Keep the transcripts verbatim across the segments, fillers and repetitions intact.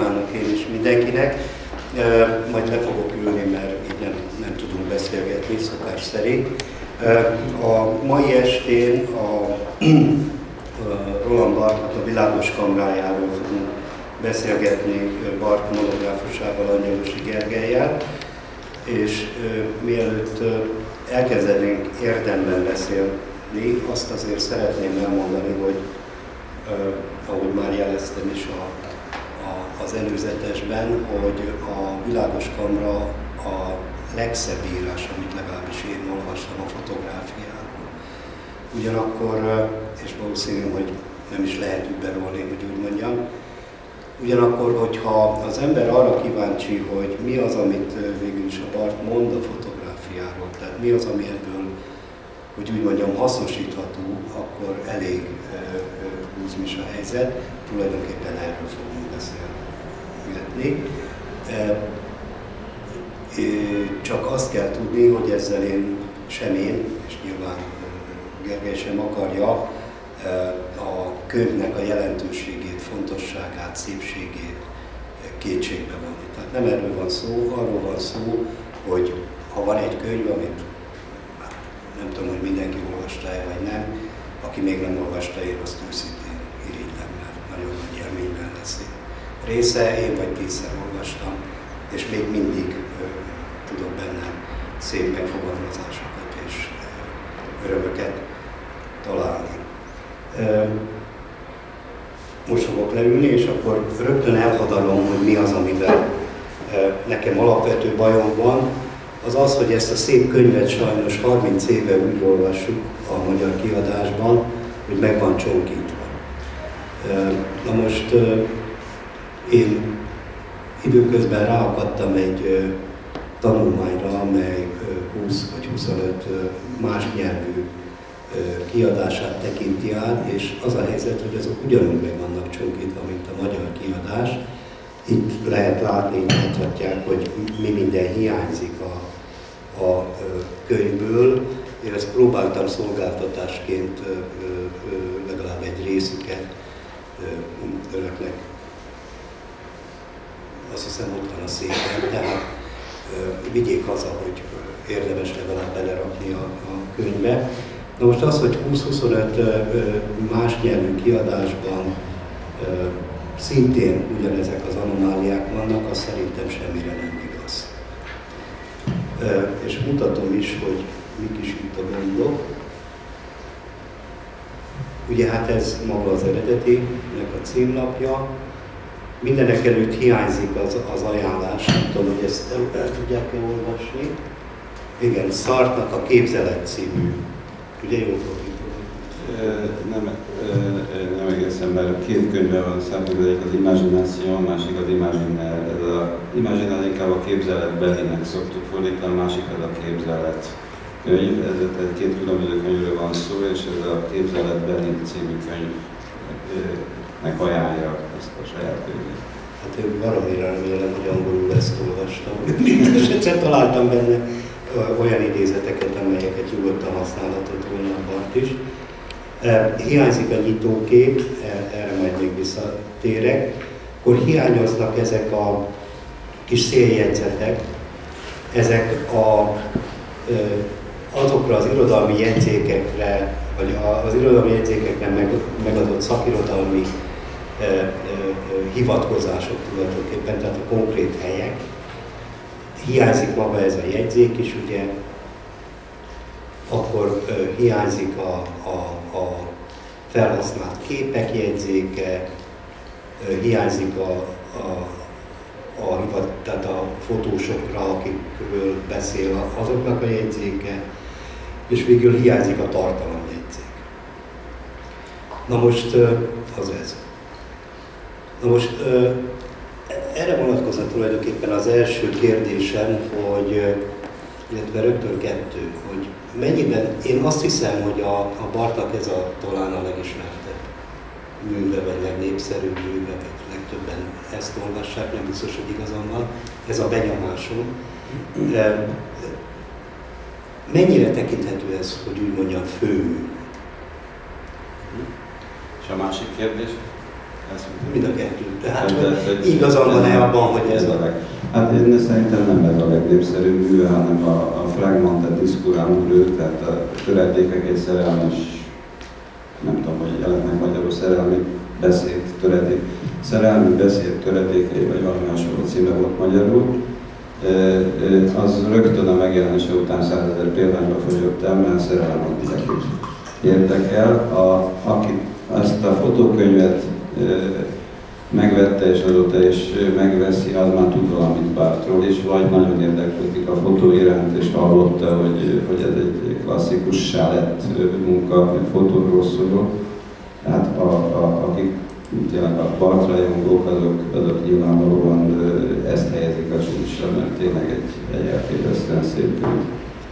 kívánok én is mindenkinek. Majd le fogok ülni, mert így nem, nem tudunk beszélgetni szokás szerint. A mai estén a Roland Barthes a Világos Kamrájáról fogunk beszélgetni Barthes monográfusával, Angyalosi Gergellyel. És mielőtt elkezdenénk érdemben beszélni, azt azért szeretném elmondani, hogy ahogy már jeleztem is a, a, az előzetesben, hogy a Világos Kamra a legszebb írás, amit legalábbis én olvastam a fotográfiáról. Ugyanakkor, és valószínű, hogy nem is lehet überolni, hogy úgy mondjam, ugyanakkor, hogyha az ember arra kíváncsi, hogy mi az, amit végül is a Barthes mond a fotográfiáról, tehát mi az, ami ebből, hogy úgy mondjam, hasznosítható, akkor elég húzmis a helyzet, tulajdonképpen erről fogunk beszélgetni. Csak azt kell tudni, hogy ezzel én, sem én, és nyilván Gergely sem akarja, a könyvnek a jelentőségét, fontosságát, szépségét kétségbe vonni. Tehát nem erről van szó, arról van szó, hogy ha van egy könyv, amit nem tudom, hogy mindenki olvasta-e vagy nem, aki még nem olvasta, én azt őszintén irigylem, mert nagyon nagy élményben lesz része, én vagy tízszer olvastam, és még mindig ö, tudok benne szép megfogalmazásokat és ö, örömöket találni. Ö, most fogok leülni, és akkor rögtön elhadalom, hogy mi az, amivel ö, nekem alapvető bajom van, az az, hogy ezt a szép könyvet sajnos harminc éve úgy olvassuk a magyar kiadásban, hogy meg van csonkítva. Na most én időközben ráakadtam egy tanulmányra, amely húsz vagy huszonöt más nyelvű kiadását tekinti át, és az a helyzet, hogy azok ugyanúgy meg vannak csonkítva, mint a magyar kiadás. Itt lehet látni, láthatják, hogy mi minden hiányzik a, a könyvből. Én ezt próbáltam szolgáltatásként legalább egy részüket önöknek, azt hiszem ott van a szépen, tehát vigyék haza, hogy érdemes legalább belerakni a, a könyvbe. Na most az, hogy húsz-huszonöt más nyelvű kiadásban szintén ugyanezek az anomáliák vannak, az szerintem semmire nem igaz. És mutatom is, hogy mik is itt a gondok. Ugye hát ez maga az eredetinek a címlapja. Mindenek előtt hiányzik az, az ajánlás, nem tudom, hogy ezt el, el tudják-e olvasni. Igen, Sartre-nak a Képzelet című. Ugye jól fordítom? Nem, nem egészen, mert két könyvben van számítva, egyik az Imagination, a másik az Imaginaire. Ez az Imaginaire inkább a képzeletbelinek szoktuk fordítani, a másik az a képzelet könyv. Ez, ez két különböző könyvről van szó, és ez a Képzeletbeli című könyvnek ajánlja ezt a saját könyvét. Hát én valamire remélem, hogy angolul ezt olvastam. Mindenesetre találtam benne olyan idézeteket, amelyeket nyugodtan használhatott volna a Barthes is. Hiányzik a nyitókép, erre majd még visszatérek, akkor hiányoznak ezek a kis széljegyzetek, ezek a, azokra az irodalmi jegyzékekre, vagy az irodalmi jegyzékekre megadott szakirodalmi hivatkozások tulajdonképpen, tehát a konkrét helyek. Hiányzik maga ez a jegyzék is, ugye, akkor uh, hiányzik a, a, a felhasznált képek jegyzéke, uh, hiányzik a, a, a, tehát a fotósokra, akikről beszél, azoknak a jegyzéke, és végül hiányzik a tartalomjegyzék. Na most uh, az ez. Na most uh, erre vonatkozna tulajdonképpen az első kérdésem, hogy, illetve rögtön kettő, hogy mennyiben, én azt hiszem, hogy a, a Barthesnak ez a talán a legismertebb műve, vagy legnépszerűbb műve, vagy legtöbben ezt olvassák, nem biztos, hogy igazam van, ez a benyomásom. De mennyire tekinthető ez, hogy úgy mondjam, főmű? És a másik kérdés? Mind a kettő. Tehát hát, igazán van-e abban, hogy ez a leg... Hát én szerintem nem ez a legnépszerűbb műve, hanem a, a Fragmenta Discuramur, tehát a töredékek egy szerelmes, nem tudom, hogy jelentnek magyarul, szerelmi beszéd töredék, szerelmi beszéd töredékei, vagy valami hasonló címe volt magyarul. Az rögtön a megjelenése után százezer példányba fogyott el, mert szerelem mindenkit érdekel. A, aki ezt a fotókönyvet megvette és azóta is megveszi, az már tud valamit Barthról is, vagy nagyon érdeklődik a fotó iránt, és hallotta, hogy, hogy ez egy klasszikussá lett munka, egy fotóról szóló. Tehát a, a, akik tényleg a Barth-rajongók, azok, azok nyilvánvalóan ezt helyezik a csúcsra, mert tényleg egy, egy elképesztően szép könyv.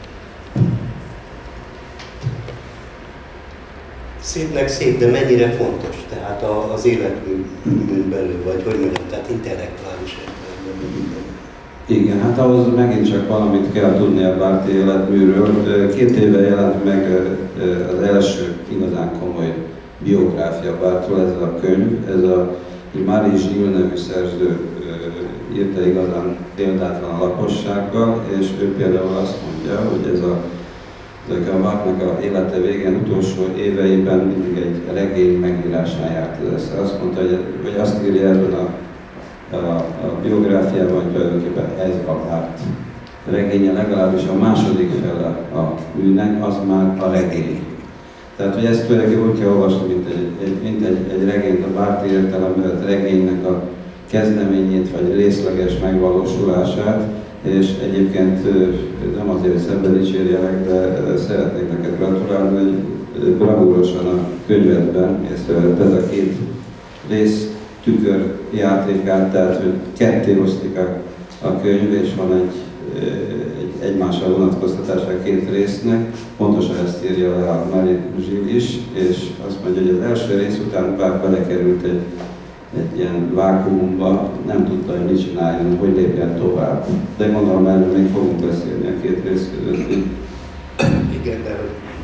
Szépnek szép, de mennyire fontos? Tehát az életműn belül, vagy hogy mondjam, tehát intellektuális értelemben. Igen, hát ahhoz megint csak valamit kell tudni a Barthy életműről. Két éve jelent meg az első igazán komoly biográfia Barthról, ez a könyv. Ez a Marie Gilles nevű szerző írta igazán példátlan alapossággal, és ő például azt mondja, hogy ez a a Barthnak a élete végén, utolsó éveiben mindig egy regény megírásán járt ez. Azt mondta, hogy, hogy azt írja ebben a, a, a biográfiában, hogy tulajdonképpen ez a Barth regénye, legalábbis a második fele a műnek, az már a regény. Tehát, hogy ezt tulajdonképpen úgy kell olvasni, mint egy, egy, mint egy, egy regényt, a Barthy értelemben, a regénynek a kezdeményét, vagy részleges megvalósulását, és egyébként nem azért, hogy szemben dicsérjelek, de szeretnék neked gratulálni, hogy bravúrosan a könyvedben észrevetted a két rész tükörjátékát, tehát hogy ketté osztik a, a könyv, és van egy, egy egymásra vonatkoztatása a két résznek. Pontosan ezt írja le a Marie Gilles is, és azt mondja, hogy az első rész után bár belekerült egy egy ilyen vákuumba, nem tudta, hogy mit csináljon, hogy lépjen tovább. De gondolom, erről még fogunk beszélni a két rész között. Igen, de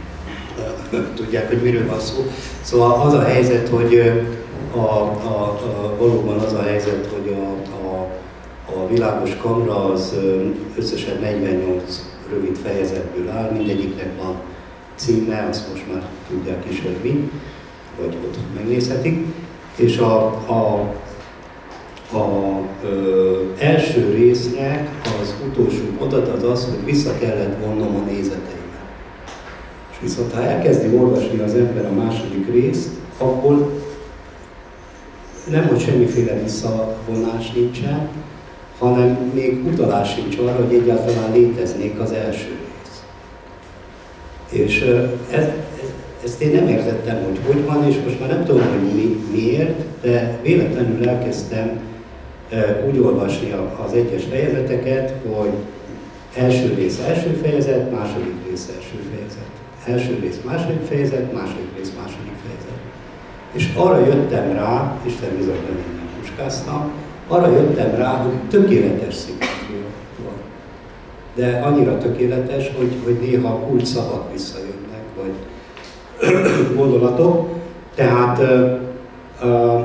tudják, hogy miről van szó. Szóval az a helyzet, hogy a, a, a, valóban az a helyzet, hogy a, a, a Világos Kamra az összesen negyvennyolc rövid fejezetből áll, mindegyiknek van címe, azt most már tudják is, hogy mi, vagy ott megnézhetik. És a, a, a ö, első résznek az utolsó mondat az az, hogy vissza kellett vonnom a nézeteimet. És viszont ha elkezdi olvasni az ember a második részt, akkor nem, hogy semmiféle visszavonás nincsen, hanem még utalás sincs arra, hogy egyáltalán léteznék az első rész. És ez, ez Ezt én nem értettem, hogy hogy van, és most már nem tudom, hogy mi, miért, de véletlenül elkezdtem e, úgy olvasni az egyes fejezeteket, hogy első rész első fejezet, második rész első fejezet. Első rész második fejezet, második rész második fejezet. És arra jöttem rá, Isten bizony nem minden puskáztam, arra jöttem rá, hogy tökéletes szimpátia van. De annyira tökéletes, hogy, hogy néha kulcs szavak visszajönnek, vagy gondolatok, tehát ö, ö,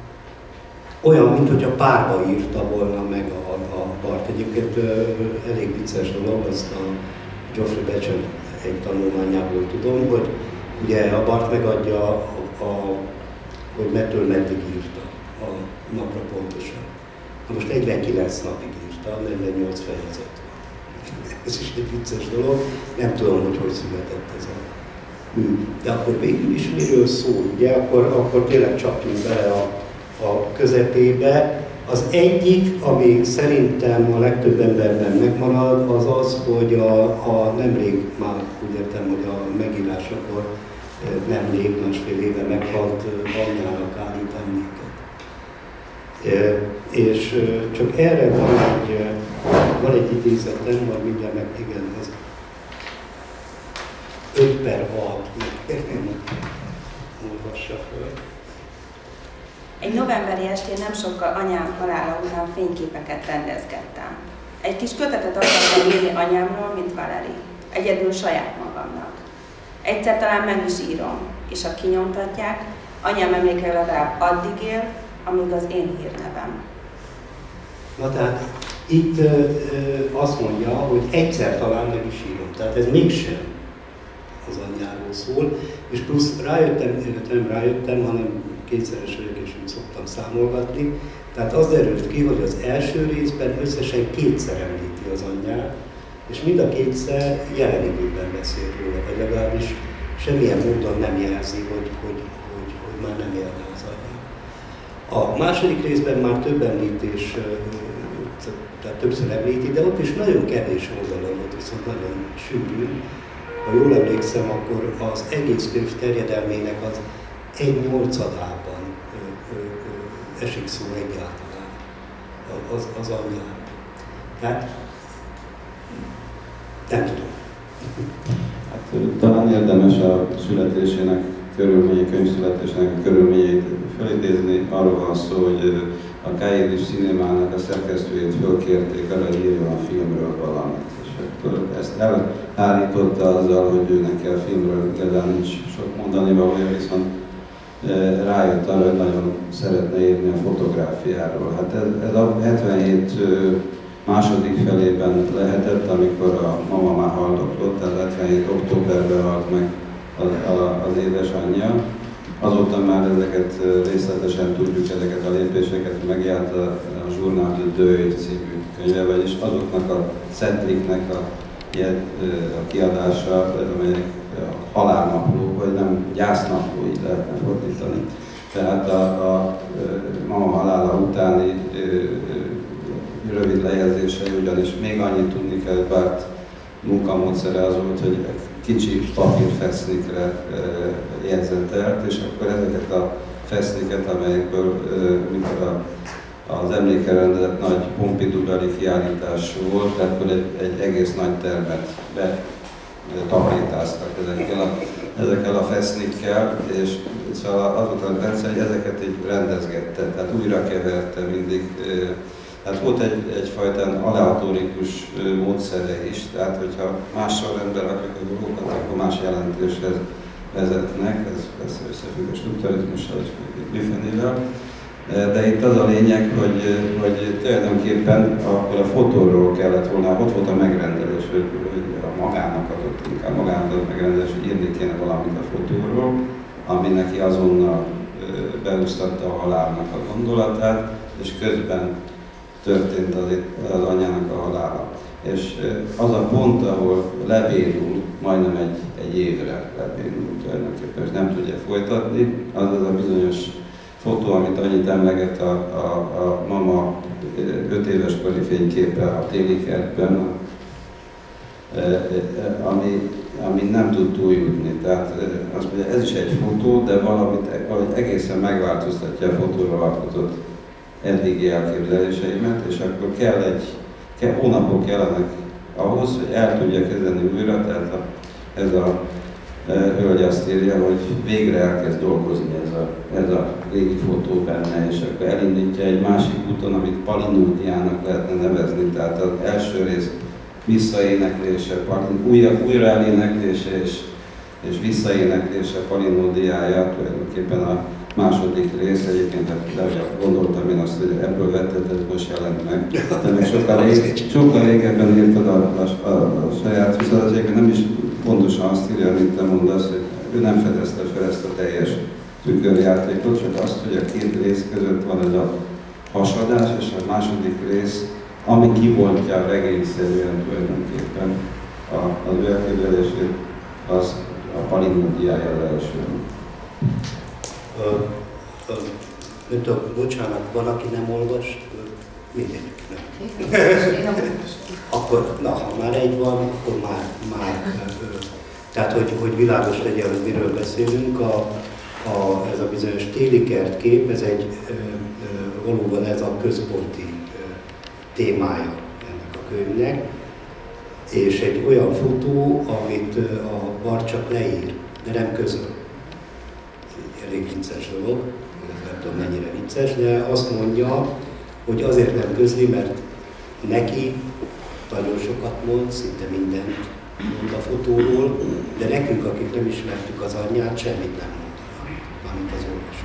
olyan, mint hogyha párba írta volna meg a, a Barth. Egyébként ö, elég vicces dolog, azt a Geoffrey Becher egy tanulmányából tudom, hogy ugye a Barth megadja, a, a, hogy mettől meddig írta a napra pontosan. Na most negyvenkilenc napig írta, negyvennyolc fejezet. Ez is egy vicces dolog, nem tudom, hogy hogy született ez a de akkor végül is miről szól, ugye? Akkor, akkor tényleg csapjunk bele a, a közepébe. Az egyik, ami szerintem a legtöbb emberben megmarad, az az, hogy a, a nemrég, már úgy értem, hogy a megírásakor nemrég, másfél éve meghalt anyjának állít emléket. És csak erre van egy, van egy idézetem, vagy mindjárt meg igen, ez öt per hat, olvassa föl. Egy novemberi estén nem sokkal anyám halála után fényképeket rendezgettem. Egy kis kötetet akartam írni anyámról, mint Valeri. Egyedül saját magamnak. Egyszer talán meg is írom, és ha kinyomtatják, Anyám emléke legalább addig él, amíg az én hírnevem. Na tehát itt ö, ö, azt mondja, hogy egyszer talán meg is írom, tehát ez mégsem az anyjáról szól, és plusz rájöttem, nem rájöttem, hanem kétszeres vagyok, és úgy szoktam számolgatni, tehát az derült ki, hogy az első részben összesen kétszer említi az anyját, és mind a kétszer jelen időben beszél róla, vagy legalábbis semmilyen módon nem jelzi, hogy, hogy, hogy, hogy már nem élne az anyja. A második részben már több említés, tehát többször említi, de ott is nagyon kevés oldalon volt, viszont nagyon sűrű. Ha jól emlékszem, akkor az egész könyv terjedelmének az egy nyolcadában esik szó egyáltalán az, az anyjáról. Tehát nem tudom. Hát, talán érdemes a születésének körülményei, könyvszületésének a körülményeit felidézni. Arról van szó, hogy a Cahiers du Cinémának a szerkesztőjét fölkérték arra, hogy írjon a filmről valamit. És akkor ezt elállította azzal, hogy ő neki a filmről igazán nincs sok mondani valója, viszont rájött arra, hogy nagyon szeretne írni a fotográfiáról. Hát ez, ez a hetvenhét második felében lehetett, amikor a mama már haldoklott, tehát hetvenhét októberben halt meg az, az édesanyja. Azóta már ezeket részletesen tudjuk, ezeket a lépéseket megjelent a, a Journal de Deuil című könyve, vagyis azoknak a szetliknek a, a kiadása, amelyek a halálnapló, vagy nem gyásznapló, így lehetne fordítani. Tehát a, a mama halála utáni rövid lejegyzései, ugyanis még annyit tudni kell, Barthes munkamódszere az volt, hogy kicsi papírfesznikre jegyzetelt, és akkor ezeket a feszniket, amelyekből, mikor a, az emlékre rendezett nagy Pompidou-beli kiállítás volt, ebből egy, egy egész nagy termet betapétáztak ezekkel a, ezekkel a fesznikkel, és szóval az volt a rendszer, hogy ezeket így rendezgette, tehát újra keverte mindig. Tehát volt egy, egyfajta aleatórikus módszere is, tehát hogyha más sorrendben rakjuk a dolgokat, akkor más jelentéshez vezetnek, ez persze összefügg a strukturalizmussal és Buffonival. De itt az a lényeg, hogy, hogy tulajdonképpen akkor a fotóról kellett volna, ott volt a megrendelés, hogy, hogy a magának adott, inkább magának adott megrendelés, hogy írni kéne valamit a fotóról, ami neki azonnal beúsztatta a halálnak a gondolatát, és közben történt az, az anyának a halála. És az a pont, ahol lebénul, majdnem egy, egy évre lebénul tulajdonképpen, és nem tudja folytatni, az az a bizonyos fotó, amit annyit emleget a, a, a mama öt éves kori fényképe a téli kertben, ami, ami nem tud túljutni. Tehát azt mondja, ez is egy fotó, de valamit, valahogy egészen megváltoztatja a fotóra alkotott eddigi elképzeléseimet, és akkor kell egy, kell, hónapok kellenek ahhoz, hogy el tudja kezdeni újra, tehát a, ez a e, hölgy azt írja, hogy végre elkezd dolgozni ez a, ez a régi fotó benne, és akkor elindítja egy másik úton, amit palinódiának lehetne nevezni, tehát az első rész visszaéneklése, újra, újra eléneklése és, és visszaéneklése palinódiája, tulajdonképpen a második rész, egyébként de gondoltam én azt, hogy ebből vetted, ez most jelent meg. De még sokkal, rég, sokkal régebben írtad a, a, a, a saját visszadatjéket, nem is pontosan azt írja, amit te mondasz, hogy ő nem fedezte fel ezt a teljes tükörjátékot, csak azt, hogy a két rész között van ez a hasadás, és a második rész, ami kibontja regényszerűen tulajdonképpen a, az ő elképzelését, az a palinódiája az első. Uh, uh, nem tudom, bocsánat, van, aki nem olvas? Mindegy, nem. Akkor, na, ha már egy van, akkor már, már uh, tehát, hogy, hogy világos legyen, hogy miről beszélünk, a, a, ez a bizonyos téli kertkép, ez egy, uh, uh, valóban ez a központi uh, témája ennek a könyvnek, és egy olyan fotó, amit uh, a Barthes csak leír, de nem közöl. Elég vicces dolog, nem tudom mennyire vicces, de azt mondja, hogy azért nem közli, mert neki nagyon sokat mond, szinte mindent mond a fotóról, de nekünk, akik nem ismertük az anyját, semmit nem mondanak, mármint az olvasók.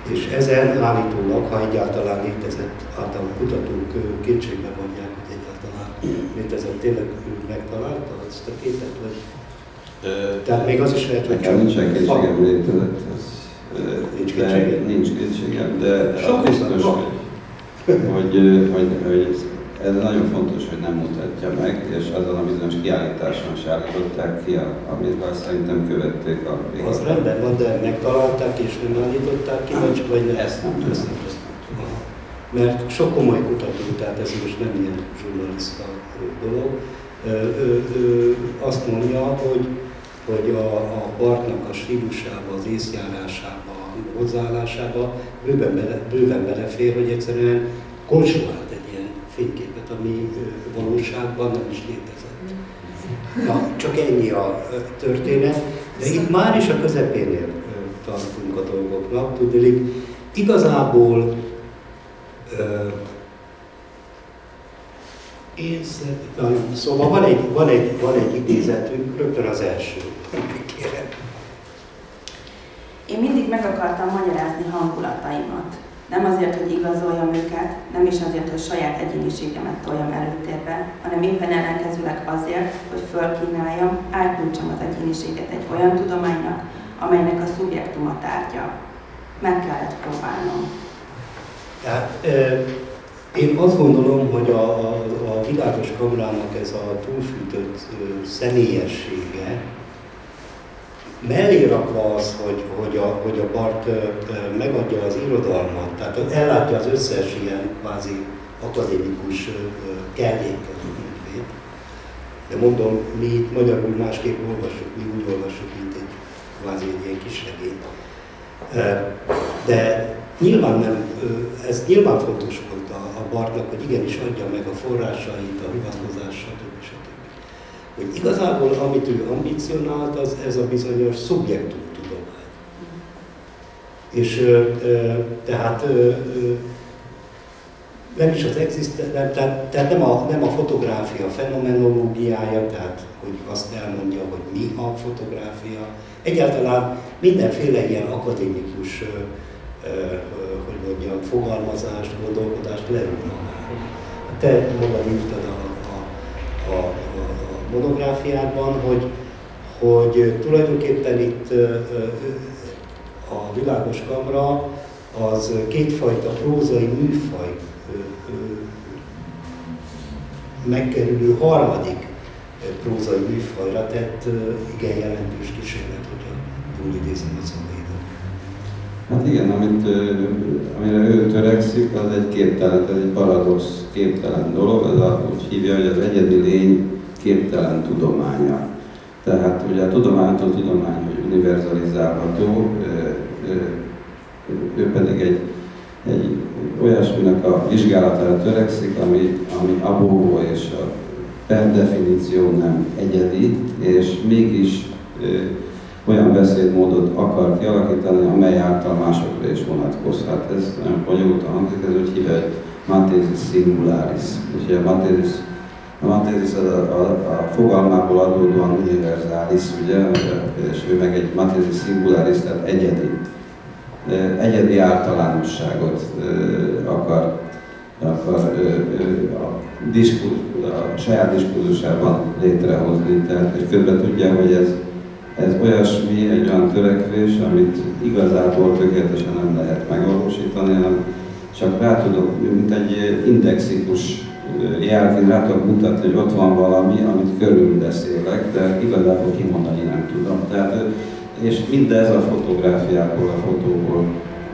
És ezen állítólag, ha egyáltalán létezett, általában kutatók kétségbe vonják, hogy egyáltalán létezett, tényleg ő megtalálta ezt a képet, vagy? Ö, Tehát még az is lehet, hogy nekem nincsen kétségem létezett, ez, nincs kétségem? Nincs kétségem, de az biztos, hogy, hogy, hogy, hogy ez nagyon fontos, hogy nem mutatja meg, és azon a bizonyos kiállításon se állították ki, amivel szerintem követték a végét. Az rendben van, de megtalálták és nem állították ki, vagy, vagy nem? Ezt nem tudom. Ezt nem tudom. Mert sok komoly kutató, tehát ez most nem ilyen zsurnalista dolog, ö, ö, ö, azt mondja, hogy, hogy a, a Barthnak a stílusába, az észjárásába, a hozzáállásába bőven, bele, bőven belefér, hogy egyszerűen konstruált egy ilyen fényképet, ami valóságban nem is létezett. Na, csak ennyi a történet, de itt már is a közepénél tartunk a dolgoknak. Tudnék, igazából uh, én szerintem, szóval van egy, van, egy, van egy idézetünk, rögtön az első. Kérem. Én mindig meg akartam magyarázni hangulataimat. Nem azért, hogy igazoljam őket, nem is azért, hogy saját egyéniségemet toljam előtérbe, hanem éppen ellenkezőleg azért, hogy fölkínáljam, átnyújtsam az egyéniséget egy olyan tudománynak, amelynek a szubjektuma tárgya. Meg kellett próbálnom. Tehát, euh, én azt gondolom, hogy a, a, a Világos Kamrának ez a túlfűtött uh, személyessége, mellé rakva az, hogy, hogy, a, hogy a Barth megadja az irodalmat, tehát ellátja az összes ilyen kvázi akadémikus kellékkel a művét. De mondom, mi itt magyarul másképp olvassuk, mi úgy olvassuk, mint egy kvázi egy ilyen kis regény. De nyilván nem, ez nyilván fontos volt a, a Barthnak, hogy igenis adja meg a forrásait, a hivatkozás, stb. stb. Hogy igazából, amit ő ambicionált, az ez a bizonyos szubjektumtudomány. És ö, ö, tehát ö, ö, nem is az egzisztencia, tehát, tehát nem, a, nem a fotográfia fenomenológiája, tehát hogy azt elmondja, hogy mi a fotográfia. Egyáltalán mindenféle ilyen akadémikus, ö, ö, hogy mondjam, fogalmazást, gondolkodást lerúg magáról. Te magad írtad a, a, a, a monográfiádban, hogy, hogy tulajdonképpen itt a Világos Kamra az kétfajta prózai műfaj megkerülő harmadik prózai műfajra tett igen jelentős kísérlet, hogyha jól idézem a szavaidat. Hát igen, amit, amire ő törekszik, az egy képtelen, ez egy paradox képtelen dolog, az a, úgy hívja, hogy az egyedi lény képtelen tudománya. Tehát ugye a tudománytól tudomány, hogy univerzalizálható, ő pedig egy, egy olyasminek a vizsgálatára törekszik, ami, ami abóvó és a per definíció nem egyedi, és mégis olyan beszédmódot akar kialakítani, amely által másokra is vonatkozhat. Ez nagyon bonyolultan hangzik, ez úgy hívja, hogy mathesis singularis. És a mathesis, a mathesis a, a, a fogalmából adódóan univerzális, ugye, és ő meg egy mathesis singularis, tehát egyedi, egyedi általánosságot akar, akar a, diskur, a saját diskurzusában létrehozni. Tehát, és közben tudja, hogy ez Ez olyasmi, egy olyan törekvés, amit igazából tökéletesen nem lehet megvalósítani, hanem csak rá tudok, mint egy indexikus jelként rá tudok mutatni, hogy ott van valami, amit körül beszélek, de igazából kimondani nem tudom. Tehát, és mindez a fotográfiából, a fotóból,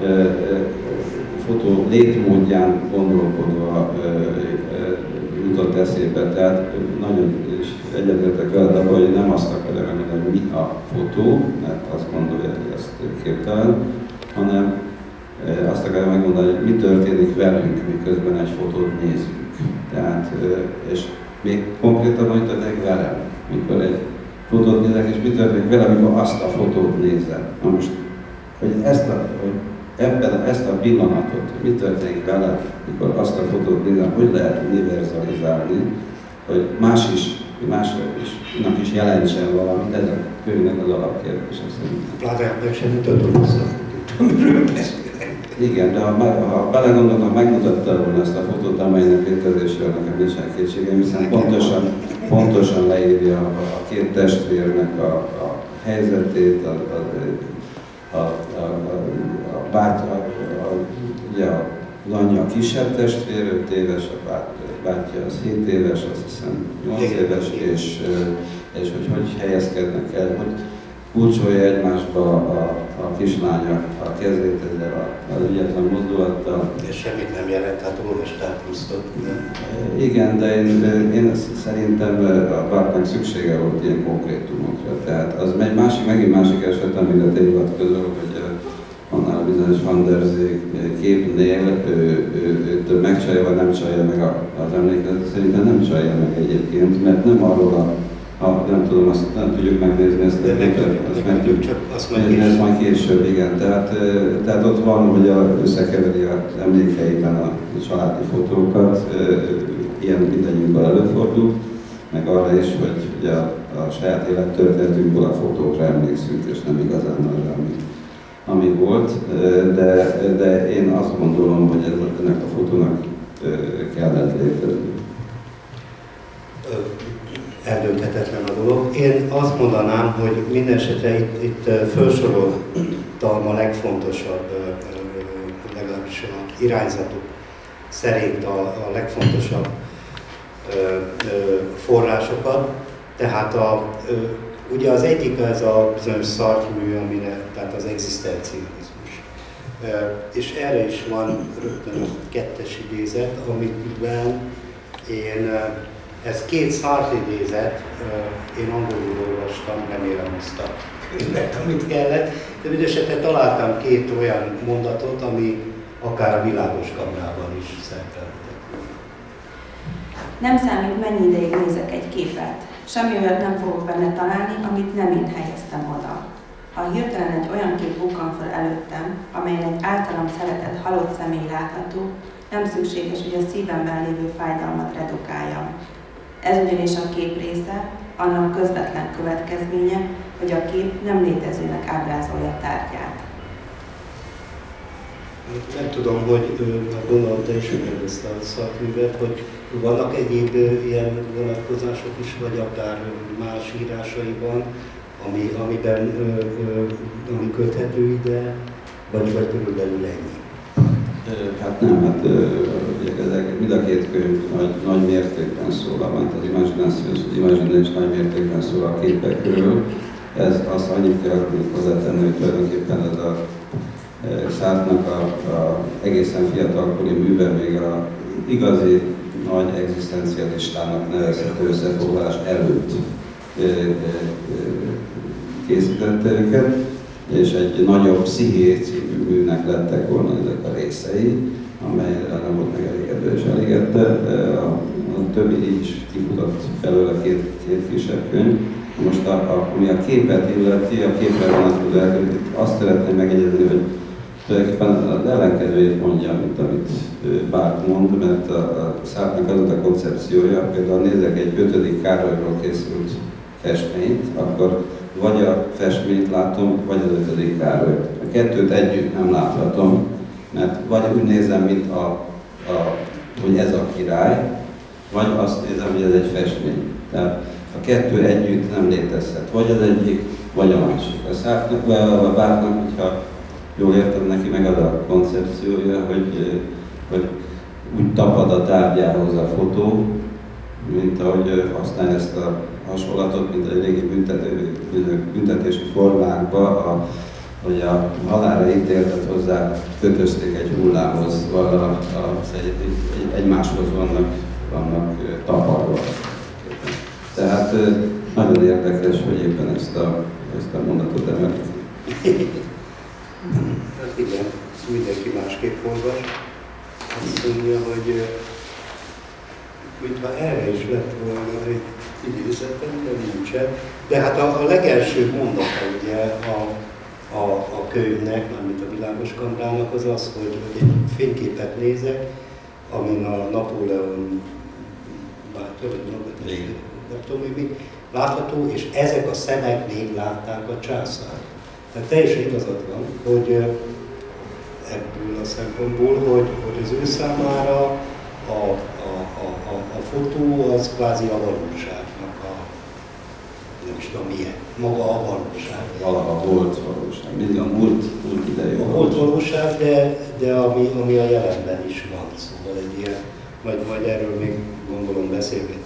fotó létmódján gondolkodva jutott eszébe, tehát nagyon is egyetértek veled abban, hogy nem azt akarja megmondani, hogy mi a fotó, mert azt gondolja, hogy ezt képtelen, hanem azt akarja megmondani, hogy mi történik velünk, miközben egy fotót nézünk. Tehát, és még konkrétabban, hogy történik velem, mikor egy fotót nézek, és mi történik velem, amikor azt a fotót nézem. Na most, hogy ezt a, hogy ebben ezt a pillanatot, mi történik vele, mikor azt a fotót nézem, hogy lehet univerzalizálni, hogy más is, másnak is, annak is jelentsen valamit, ez a könyvnek az alapkérdése szerintem. Pláne meg sem mutatom vissza, amiről beszélek. Igen, de ha, ha belegondolom, ha megmutatta volna ezt a fotót, amelynek létezésről nekem nincsen kétségeim, hiszen pontosan, pontosan leírja a, a két testvérnek a, a helyzetét, a, a, a, a, a, a, bát, a, a, ugye a anyja a kisebb testvér, öt éves, a bát, bátyja az hét éves, azt hiszem nyolc éves, és, és hogy hogy helyezkednek el, hogy kulcsolja egymásba a, a kislánya a kezét ezzel az ügyetlen mozdulattal. És semmit nem jelent, hát olvastál plusztot. Igen, de én, én szerintem a Bartnak szüksége volt ilyen konkrétumokra. Tehát az egy másik, megint másik eset, amire te hivatkozol, hogy annál bizonyos Van der Zee képnél ő, ő, ő megcsalja, vagy nem csalja meg az emlékezetet. Szerintem nem csalja meg egyébként, mert nem arról a Ha, nem tudom, azt nem tudjuk megnézni ezt a képet, azt meg tudjuk csak azt nézni, ez majd később, igen. Tehát, tehát ott van, hogy a, összekeveri az emlékeiben a családi fotókat, ilyen mindannyiunkban előfordul, meg arra is, hogy ugye a, a saját élettörténetünkből a fotókra emlékszünk, és nem igazán arra, ami, ami volt. De, de én azt gondolom, hogy ez, ennek a fotónak kellett létezni. Eldönthetetlen a dolog. Én azt mondanám, hogy minden esetre itt, itt felsoroltam a legfontosabb, legalábbis a irányzatok szerint a, a legfontosabb forrásokat. Tehát a, ugye az egyik ez a bizonyos Sartre-mű, amire, tehát az egzisztencializmus. És erre is van rögtön a kettes idézet, amiben én ez két Sartre idézet, én angolul olvastam, remélem azt a könyvet, amit kellett, de mindesetre találtam két olyan mondatot, ami akár a világos kamrában is szerepelhetett. Nem számít, mennyi ideig nézek egy képet. Semmi olyat nem fogok benne találni, amit nem én helyeztem oda. Ha hirtelen egy olyan kép bukkan fel előttem, amelyen egy általam szeretett halott személy látható, nem szükséges, hogy a szívemben lévő fájdalmat redukáljam. Ez ugyanis a kép része, annak közvetlen következménye, hogy a kép nem létezőnek ábrázolja tárgyát. Nem tudom, hogy gondolom te is ezt a szakművet, hogy vannak egyéb ilyen vonatkozások is, vagy akár más írásaiban, ami, amiben ami köthető ide, vagy, vagy körülbelül ennyi. Hát nem, hát ezek, mind a két könyv nagy, nagy mértékben szól, amint az Imagináció, az Imagination nagy mértékben szól a képekről. Ez azt annyit kell hozzátenni, hogy tulajdonképpen ez a Sartre-nak a, a egészen fiatalkori műve még a igazi nagy egzisztencialistának nevezhető összefoglalás előtt készítette őket, és egy nagyobb psziché című műnek lettek volna ezek a részei, amelyre nem volt megelégedő és elégedte. A, a többi így is kifutott felőle két, két kisebb könyv. Most a, a, ami a képet illeti, a képre vonatkozó azt szeretném megegyezni, hogy tulajdonképpen az ellenkezőjét mondja, mint amit Barthes mond, mert a, a Sartre-nak az a koncepciója, például nézek egy ötödik Károlyról készült festményt, akkor vagy a festményt látom, vagy az ötödik Károlyt. A kettőt együtt nem láthatom, mert vagy úgy nézem, mint a, a, hogy ez a király, vagy azt nézem, hogy ez egy festmény. Tehát a kettő együtt nem létezhet. Vagy az egyik, vagy a másik. A Sartre-nak, a Barthes-nak, hogyha jól értem, neki meg az a koncepciója, hogy, hogy úgy tapad a tárgyához a fotó, mint ahogy használja ezt a hasonlatot, mint egy régi büntető, büntetési formákban, a, hogy a halálra ítéltet hozzá kötözték egy hullámhoz, vagy a, a, egy, egy, egymáshoz vannak, vannak tapadva. Tehát nagyon érdekes, hogy éppen ezt a, ezt a mondatot emelik. Hát igen, mindenki másképp olvas. Azt mondja, hogy mintha erre is lett volna egy idézetem, de nincsen. De hát a, a legelső mondata ugye a, a, a könyvnek, mármint a Világos Kamrának az az, hogy, hogy egy fényképet nézek, amin a Napóleon bátor, vagy nem tudom, hogy mi látható, és ezek a szemek még látták a császárt. Tehát teljesen igazad van, hogy ebből a szempontból, hogy, hogy az ő számára a, a, a, a, a fotó az kvázi a valóságnak a, nem is tudom milyen, maga a valóság. Valaha volt valóság, mindig a múlt, múlt idejű valóság. Volt valóság, de, de ami, ami a jelenben is van, szóval egy ilyen, majd, majd erről még gondolom beszélgetni.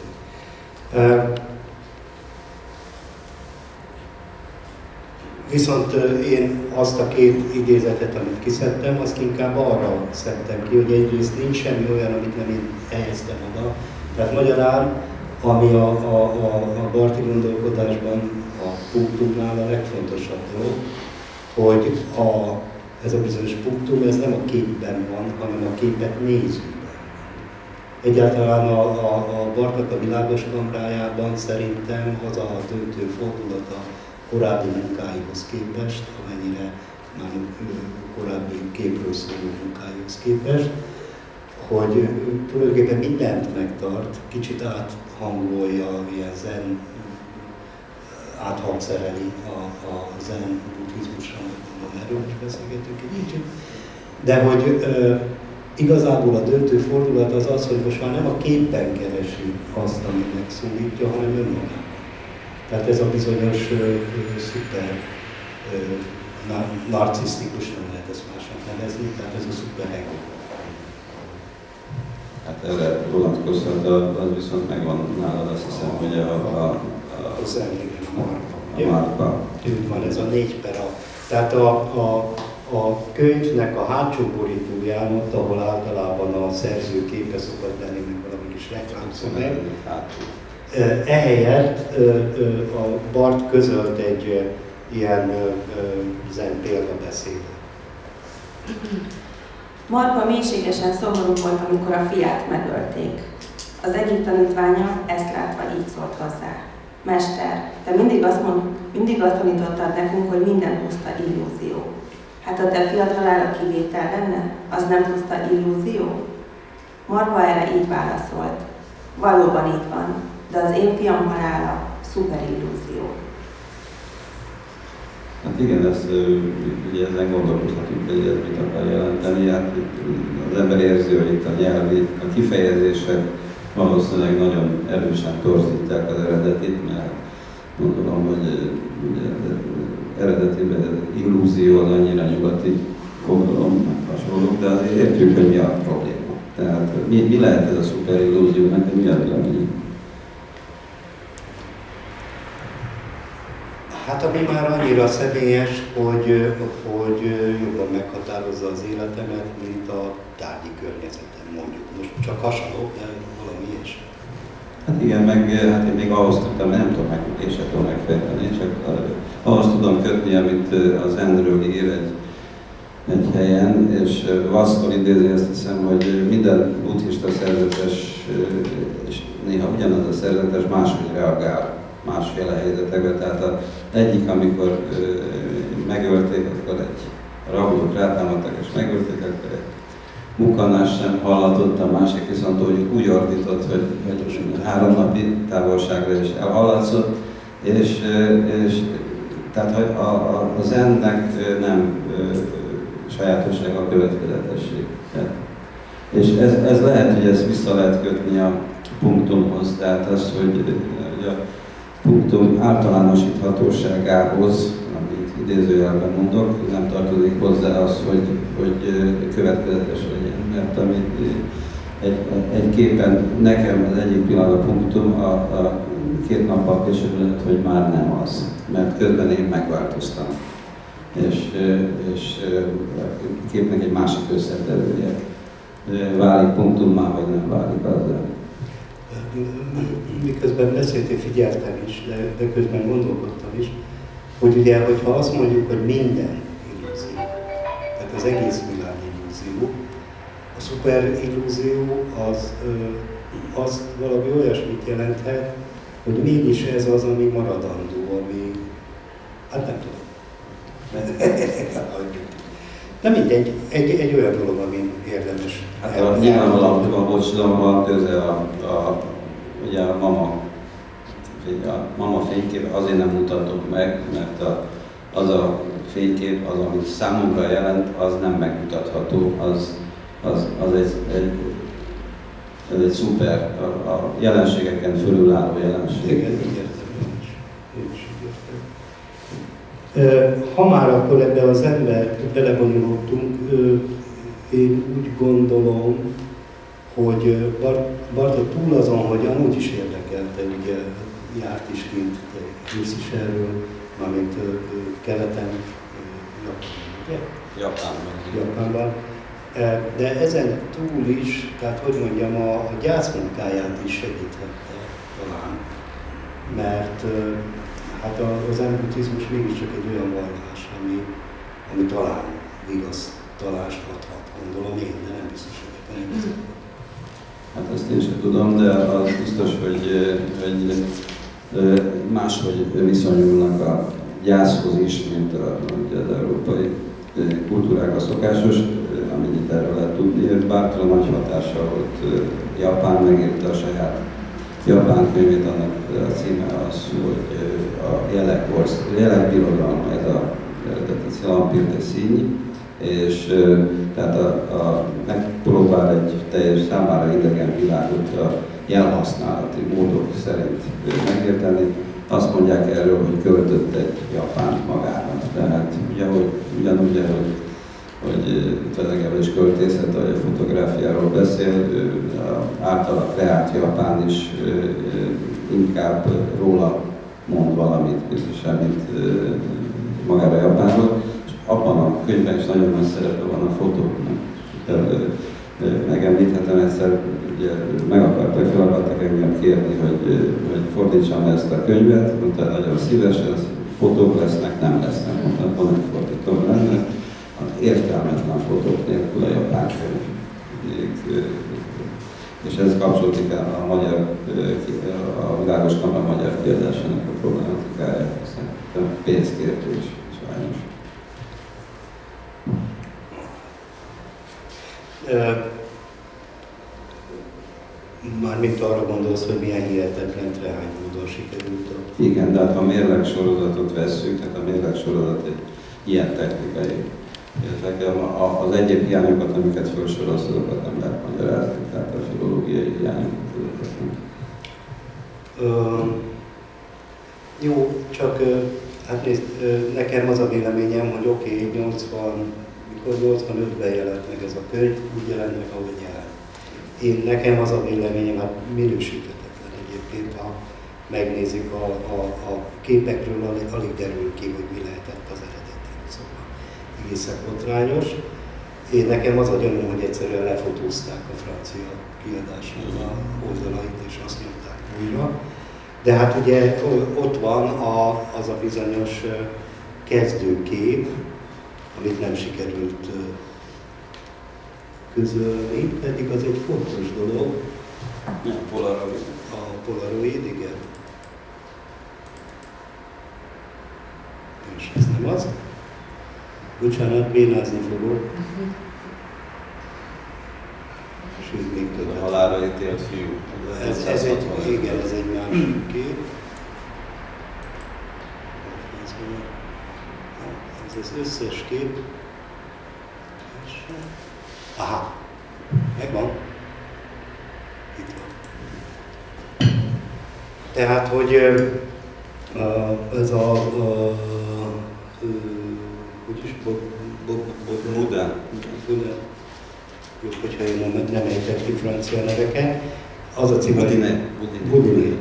Viszont én azt a két idézetet, amit kiszedtem, azt inkább arra szedtem ki, hogy egyrészt nincs semmi olyan, amit nem én helyeztem oda. Tehát magyarán, ami a, a, a, a Barthy gondolkodásban a punktumnál a legfontosabb dolog, hogy a, ez a bizonyos punktum, ez nem a képben van, hanem a képet nézőben. Egyáltalán a, a, a Barthnak a világos kamrájában szerintem az a döntő fordulat a korábbi munkáihoz képest, amennyire már korábbi képről szóló munkáihoz képest, hogy tulajdonképpen mindent megtart, kicsit áthangolja, ilyen zen, áthangszereli a, a zen buddhizmusra, erről is beszélgetünk egy kicsit, de hogy e, igazából a döntő fordulat az az, hogy most már nem a képben keresi azt, ami megszólítja, hanem önmagában. Tehát ez a bizonyos ö, ö, szuper ö, na, narcisztikus, nem lehet ezt másnak nevezni, tehát ez a szuper ego. Hát erre vonatkoztat, az viszont megvan nálad, azt hiszem, hogy a... a, a az elég, a marka. A marka. Úgy van, ez a négy per a... Tehát a, a, a könyvnek a hátsó borítóján, ott, ahol általában a szerző képe szokott lenni, meg valami kis reklámszöveg, ehelyett a Barth közölt egy ilyen zen példabeszédet. Marpa mélységesen szomorú volt, amikor a fiát megölték. Az egyik tanítványa ezt látva így szólt hozzá. Mester, te mindig azt, mond, mindig azt tanítottad nekünk, hogy minden puszta illúzió. Hát a te fiad halála kivétel lenne? Az nem puszta illúzió? Marpa erre így válaszolt. Valóban így van, de az én fiam halála szuperillúzió. Hát igen, ez, ugye ezen gondolkozhatunk, hogy ez mit akar jelenteni. Hát az ember érzi, hogy itt a nyelvi, a kifejezések valószínűleg nagyon erősen torzítják az eredetit, mert gondolom, hogy ugye, eredetiben illúzió az annyira nyugati fogalom, hasonlók, de azért értjük, hogy mi a probléma. Tehát mi, mi lehet ez a szuperillúzió, neked mi a vélemény? Hát ami már annyira személyes, hogy, hogy jobban meghatározza az életemet, mint a tárgyi környezetem, mondjuk. Most csak hasonló, de valami ilyesmi. Hát igen, meg hát én még ahhoz tudtam, nem tudom meg, én sem tudom megfejteni, csak ahhoz tudom kötni, amit az Zenről ír egy, egy helyen, és Vassztól idézi, azt hiszem, hogy minden buddhista szerzetes, és néha ugyanaz a szerzetes máshogy reagál másféle helyzetekben. Tehát az egyik, amikor ö, megölték, akkor egy rablók rátámadtak és megölték, akkor egy mukkanás sem hallatott, a másik viszont úgy, úgy ordított, hogy, hogy három napi távolságra is elhallatszott, és, és tehát hogy a, a, a zennek nem ö, sajátossága a következetesség. És ez, ez lehet, hogy ezt vissza lehet kötni a punktumhoz, tehát az, hogy, hogy a punktum általánosíthatóságához, amit idézőjelben mondok, nem tartozik hozzá az, hogy, hogy következetes legyen, mert amit egy, egy képen nekem az egyik pillanat a punktum, a, a két nappal később lehet, hogy már nem az, mert közben én megváltoztam, és, és a képnek egy másik összetevője válik punktummá, vagy nem válik azzal. Miközben beszéltél, figyeltem is, de, de közben gondolkodtam is, hogy ugye, hogyha azt mondjuk, hogy minden illúzió, tehát az egész világ illúzió, a szuperillúzió az, az valami olyasmit jelenthet, hogy mégis ez az, ami maradandó, ami, hát nem tudom. De mindegy, egy, egy olyan dolog, amin érdemes. Hát a, nyilvánvalóan a bocsdom van köze a, a, ugye a mama, a mama fénykép azért nem mutatok meg, mert a, az a fénykép, az, amit számomra jelent, az nem megmutatható, az, az, az egy, egy, ez egy szuper, a, a jelenségeken fölülálló jelenség. Igen, így értem, én is. Én is így értem. Ha már akkor ebbe az ember belebonyolódtunk, én úgy gondolom, hogy Bartók túl azon, hogy amúgy is érdekelte, ugye járt is kint, hisz is erről, mármint keleten, ugye? Japánban. Japánban. De ezen túl is, tehát hogy mondjam, a, a gyászmunkáját is segíthette talán, mert hát az zen-buddhizmus mégiscsak egy olyan vallás, ami, ami talán vigasztalást adhat, gondolom én, de nem biztos, hogy ebben igazad. Hát ezt én sem tudom, de az biztos, hogy, hogy máshogy viszonyulnak a gyászhoz is, mint a, az európai kultúrákra szokásos, amennyit erről lehet tudni. Bartra nagy hatással volt Japán, megírta a saját japán könyvét, annak a címe az, hogy a jelekbirodalma, ez a eredeti L'Empire des Signes, és tehát a, a, megpróbál egy teljes számára idegen világot a jelhasználati módok szerint megérteni. Azt mondják erről, hogy költött egy japánt magának. Tehát ugyanúgy, ugyanúgy hogy, hogy tulajdonképpen is költészet, ahogy a fotográfiáról beszél, általa kreált Japán is inkább róla mond valamit, semmit magára Japánról. És abban a könyvben is nagyon nagy szerepe van a fotóknak. Megemlíthetem egyszer, ugye meg akartak, fel akartak engem kérni, hogy, hogy fordítsam ezt a könyvet, mondta, nagyon szívesen, fotók lesznek, nem lesznek, mondta, van egy fordítom lenne, értelmetlen fotók nélkül a japán könyv. És ez kapcsolódik a, a magyar, a Világos Kamra magyar kiadásának a problematikája, hiszen pénzkérdés, sajnos. Mármint arra gondolsz, hogy milyen hihetetlen trehány módon sikerült a... Igen, de hát ha a mérleg sorozatot vesszük, hát a mérleg sorozat egy ilyen technikai. Az egyéb hiányokat, amiket felsorolsz, azokat nem lehet magyarázni, tehát a filológiai hiányokat, azokat nem. Uh, jó, csak uh, hát nézd, uh, nekem az a véleményem, hogy oké, okay, nyolcvan, mikor nyolcvanötben jelent meg ez a könyv, úgy jelent meg, ahogy jelent. Én, nekem az a véleményem, hát minősíthetetlen egyébként, ha megnézik a, a, a képekről, alig, alig derül ki, hogy mi lehetett az eredeti. Szóval egészen botrányos. Én nekem az a gyanúm, hogy egyszerűen lefotózták a francia kiadásnak a oldalait, és azt nyomták újra. De hát ugye ott van a, az a bizonyos kezdőkép, amit nem sikerült közölni, pedig az egy fontos dolog. Ja, Polaroid. A Polaroid, igen. És ez nem az. Bocsánat, bénázni fogok. Sőt, még többet. A halálra ítélt fiú. Ez, ez egy, igen, ez egy másik kép. Ez az összes kép. Aha, megvan. Itt van. Tehát, hogy ez a, a, a hogy is, Buda. Buda. Jó, hogyha én nem, nem ejtek ki francia neveket. Az a cím, Budiné. Budiné.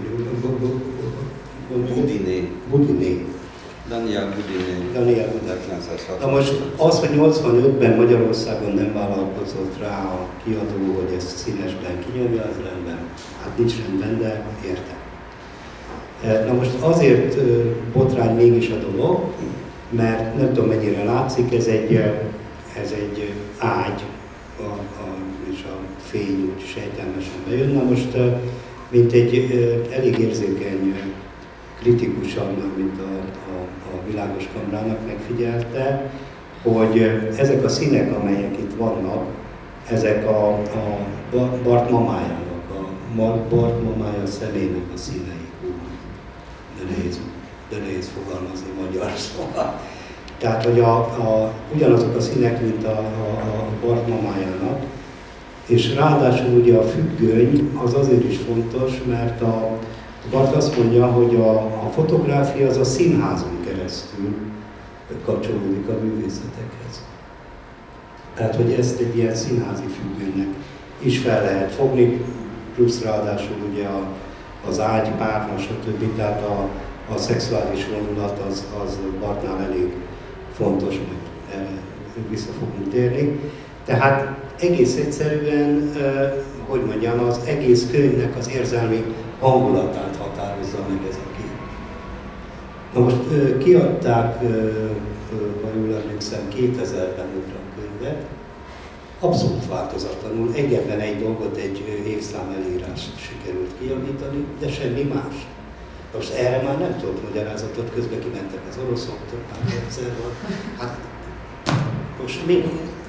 Budiné. Budiné. Daniel Budiné. Daniel Budiné. Na most az, hogy nyolcvanötben Magyarországon nem vállalkozott rá a kiadó, hogy ezt színesben kinyomja, az rendben. Hát nincs rendben, de értem. Na most azért botrány mégis a dolog, mert nem tudom mennyire látszik, ez egy, ez egy ágy, a, a, és a fény úgy sejtelmesen bejön. Na most, mint egy elég érzékeny kritikusan, mint a, a, a Világos Kamrának megfigyelte, hogy ezek a színek, amelyek itt vannak, ezek a, a Bart mamájának, a Bart mamája személynek a színei. De nehéz de nehéz fogalmazni magyar szóval. Tehát, hogy a, a, ugyanazok a színek, mint a, a, a Bart mamájának, és ráadásul ugye a függöny az azért is fontos, mert a Bart azt mondja, hogy a, a fotográfia az a színházon keresztül kapcsolódik a művészetekhez. Tehát, hogy ezt egy ilyen színházi függönynek is fel lehet fogni, plusz ráadásul ugye a, az ágy, párna, stb. Tehát a, a szexuális vonulat az, az Bartnál elég fontos, mert erre vissza fogunk térni. Tehát egész egyszerűen, hogy mondjam, az egész könyvnek az érzelmi hangulatát határozza meg ez a kép. Na most kiadták, ha jól emlékszem, kétezerben újra a könyvet, abszolút változatlanul, egyetlen egy dolgot, egy évszám elírást sikerült kijavítani, de semmi más. Most erre már nem tudok magyarázatot, közben kimentek az oroszoktól, már egyszer van. Hát most mi?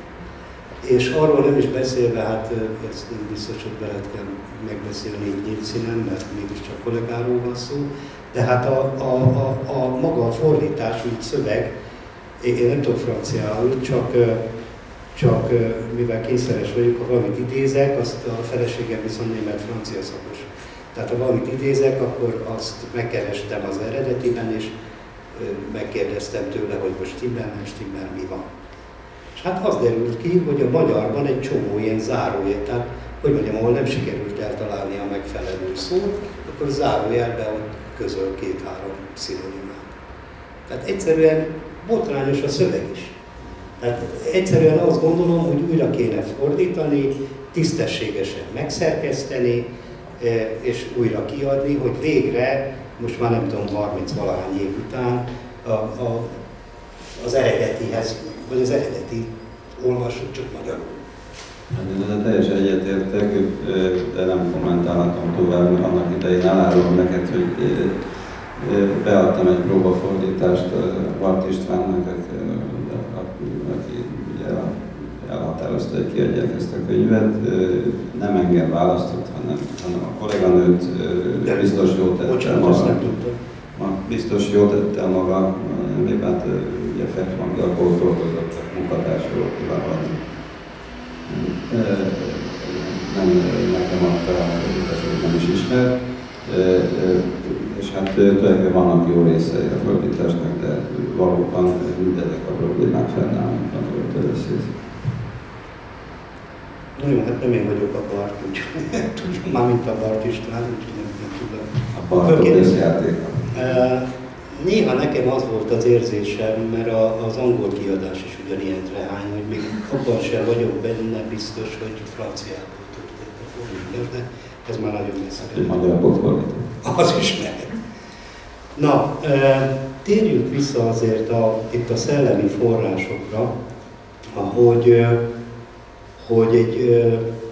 És arról nem is beszélve, hát ezt nem biztos, hogy veled kell megbeszélni így nyílszínen, mert mégiscsak kollégáról van szó, de hát a, a, a, a maga a fordítás, úgy szöveg, én nem tudok franciául, csak, csak mivel kényszeres vagyok, ha valamit idézek, azt a feleségem viszont német-francia szakos. Tehát ha valamit idézek, akkor azt megkerestem az eredetiben, és megkérdeztem tőle, hogy most stimmel, nem stimmel, mi van. És hát az derült ki, hogy a magyarban egy csomó ilyen zárójel, tehát hogy mondjam, ahol nem sikerült eltalálni a megfelelő szót, akkor zárójelben ott közöl két-három szinonimát. Tehát egyszerűen botrányos a szöveg is. Tehát egyszerűen azt gondolom, hogy újra kéne fordítani, tisztességesen megszerkeszteni, és újra kiadni, hogy végre, most már nem tudom, harminc-valahány év után a, a, az eredetihez, vagy az eredeti olvassuk csak magyarul. Hát teljesen egyetértek, de nem kommentálhatom tovább, mert annak idején elárulom neked, hogy beadtam egy próbafordítást Bart Istvánnak, aki ugye elhatározta, hogy kiadják ezt a könyvet. Nem engem választott, hanem, hanem a kolléganőt biztos jó tette maga. Biztos jó tette maga, még hát ugye Fettmangal dolgozott a munkatársadalmat továbbadni. Nem nekem adta a fordítást, hogy nem is ismer. És hát tulajdonképpen vannak jó részei a fordításnak, de valóban mindezek a problémák fennállnak, amikor először. Na jó, hát nem én vagyok a Bart, úgyhogy már mint a Bart István, úgyhogy nem, nem tudom. A Bartok részjátéka. Néha nekem az volt az érzésem, mert a, az angol kiadás is ugyanilyen trehány, hogy még abban sem vagyok benne biztos, hogy franciából tudták a fordítani, de ez már nagyon messze. Egy magyarból fordítani. Az is lehet. Na, térjünk vissza azért a, itt a szellemi forrásokra, hogy, hogy egy,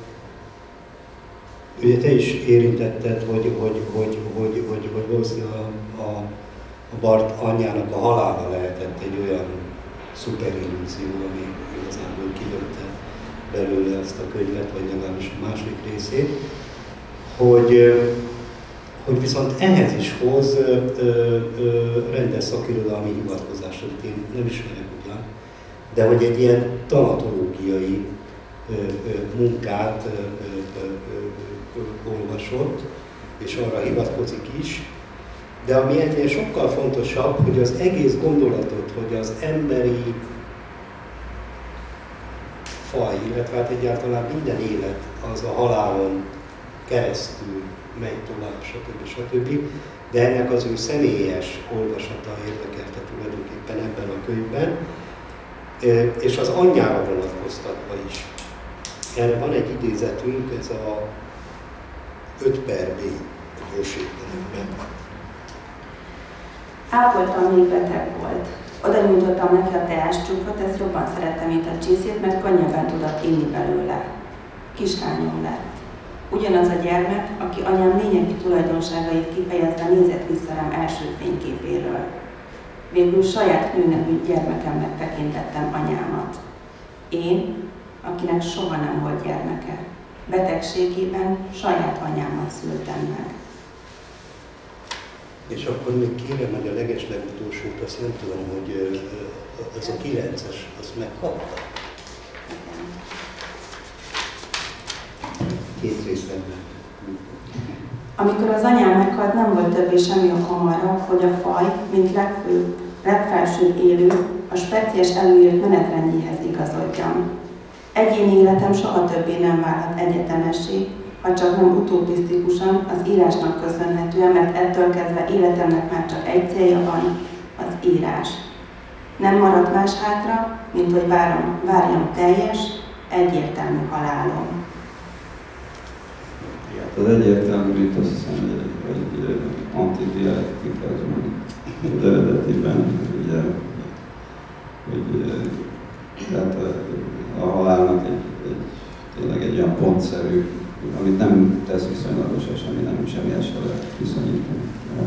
ugye te is érintetted, hogy, hogy, hogy, hogy, hogy, hogy valószínűleg a, a, a Bart anyjának a halála lehetett egy olyan szuperillúzió, ami igazából kilökte belőle ezt a könyvet, vagy legalábbis a második részét, hogy, hogy viszont ehhez is hoz ö, ö, rendes szakirodalmi hivatkozást, amit én nem ismerek ugyan, de hogy egy ilyen tanatológiai ö, ö, munkát ö, ö, ö, ö, olvasott, és arra hivatkozik is, de ami ennél sokkal fontosabb, hogy az egész gondolatot, hogy az emberi faj, illetve hát egyáltalán minden élet az a halálon keresztül megy tovább, stb. stb. De ennek az ő személyes olvasata érdekelte tulajdonképpen ebben a könyvben, és az anyjára vonatkoztatva is. Erre van egy idézetünk, ez a öt per B, a gyorségben. Ápoltam, még beteg volt. Oda nyújtottam neki a teáscsúkot, ezt jobban szerettem, mint a csészét, mert könnyebben tudott inni belőle. Kislányom lett. Ugyanaz a gyermek, aki anyám lényegi tulajdonságait kifejezve nézett vissza rám első fényképéről. Végül saját nőnevű gyermekemnek tekintettem anyámat. Én, akinek soha nem volt gyermeke. Betegségében saját anyámat szültem meg. És akkor még kérem, hogy a legeslegutolsót, azt nem tudom, hogy az a kilences, azt megkapta. Két részletben. Amikor az anyám meghalt, nem volt többé semmi okom arra, hogy a faj, mint legfőbb, legfelsőbb élő, a speciális előírt menetrendjéhez igazodjam. Egyéni életem soha többé nem válhat egyetemessé, ha csak nem utopisztikusan, az írásnak köszönhetően, mert ettől kezdve életemnek már csak egy célja van, az írás. Nem maradt más hátra, mint hogy várom, várjam teljes, egyértelmű halálom. Az egyértelmű, itt azt hiszem, hogy egy antidialektika az az eredetiben, ugye, hogy tehát a, a halálnak egy, egy, tényleg egy olyan pontszerű, amit nem tesz viszonylagosra, semmi, nem semmihez se lehet viszonyítani.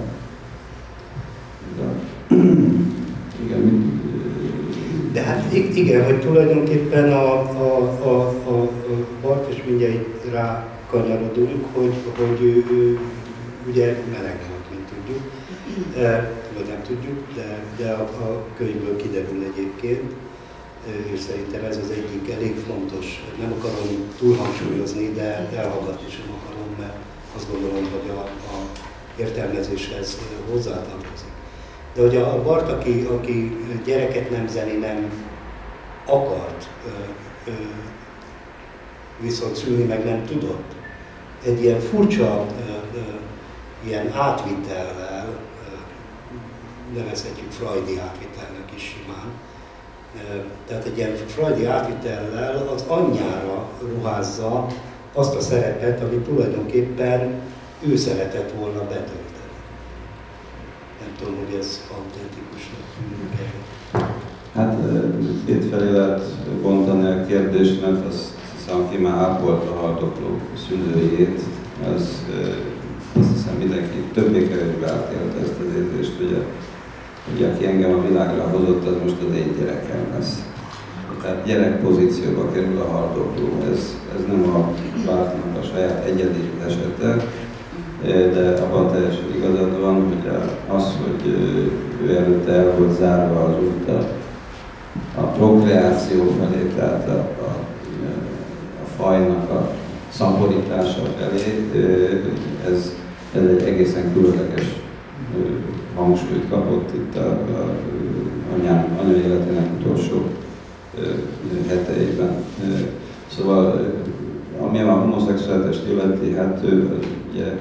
De, igen, mint, de hát igen, hogy tulajdonképpen a, a, a, a, a Barth, és mindjárt rá kanyarodunk, hogy, hogy ő, ő ugye meleg volt, mint tudjuk, e, vagy nem tudjuk, de, de a, a könyvből kiderül egyébként, és szerintem ez az egyik elég fontos, nem akarom túlhangsúlyozni, de elhallgatni sem akarom, mert azt gondolom, hogy a, a értelmezéshez hozzátartozik. De hogy a Barth, aki, aki gyereket nem zeni, nem akart, ö, ö, viszont szülni meg nem tudott, egy ilyen furcsa, ö, ö, ilyen átvitellel, ö, nevezhetjük freudi átvitelnek is simán, ö, tehát egy ilyen freudi átvitellel az anyjára ruházza azt a szerepet, amit tulajdonképpen ő szeretett volna betölteni. Nem tudom, hogy ez autentikusnak tűnik. Hát kétfelé lehet bontani a kérdést, mert azt hiszem, aki már ápolta a haldokló szülőjét, az azt hiszem mindenki többé-kevésbé átélte ezt az érzést, hogy, a, hogy aki engem a világra hozott, az most az én gyerekem lesz. Tehát gyerek pozícióba kerül a haldokló. Ez, ez nem a Barthnak a saját egyedi esete, de abban teljesen igazad van, hogy az, hogy ő előtte el volt zárva az út a, a prokreáció felé, tehát a, a, a fajnak a szaporítása felé, ez, ez egy egészen különleges hangsúlyt kapott itt a, a anyám, anya életének utolsó heteiben. Szóval, ami a homoszexuálitást illeti, hát ő ugye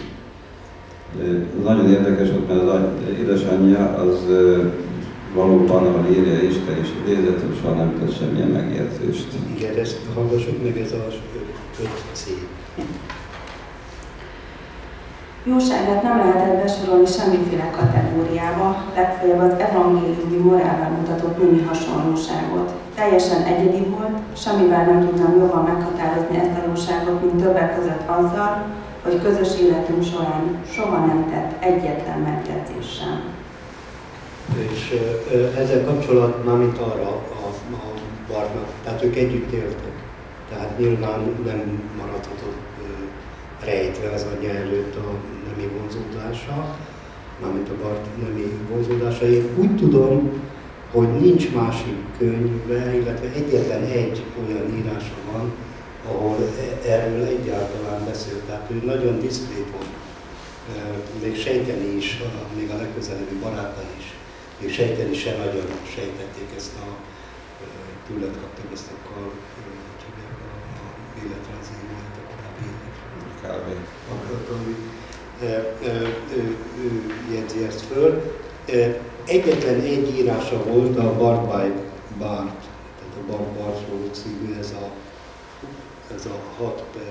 nagyon érdekes ott, mert az édesanyja az valóban, ahol írja Isten is idézett, hogy soha nem tett semmilyen megjegyzést. Igen, ezt hallgassuk meg, ez az öt C. Jóságát nem lehetett besorolni semmiféle kategóriába, legfeljebb az evangéliumi morálban mutatott némi hasonlóságot. Teljesen egyedi volt, semmivel nem tudtam jobban meghatározni ezt a jóságot, mint többek között azzal, hogy közös életünk során soha nem tett egyetlen megjegyzés sem. És ezzel kapcsolatban, mint arra a, a Barthnak, tehát ők együtt éltek. Tehát nyilván nem maradhatott rejtve az anyja előtt a nemi vonzódása, mármint a Barth nemi vonzódása. Én úgy tudom, hogy nincs másik könyve, illetve egyetlen egy olyan írása van, ahol erről egyáltalán beszélt. Tehát ő nagyon diszkrét volt, még sejteni is, még a legközelebbi barátai is, még sejteni sem nagyon sejtették ezt a, tőled kaptam ezt a kar, csak a életrajzi élet, a korábbi életrajzi. Ő jegyzi ezt föl. Egyetlen egy írása volt a Barth by Barth, tehát a Barth Barthról című, ez a, ez a hat per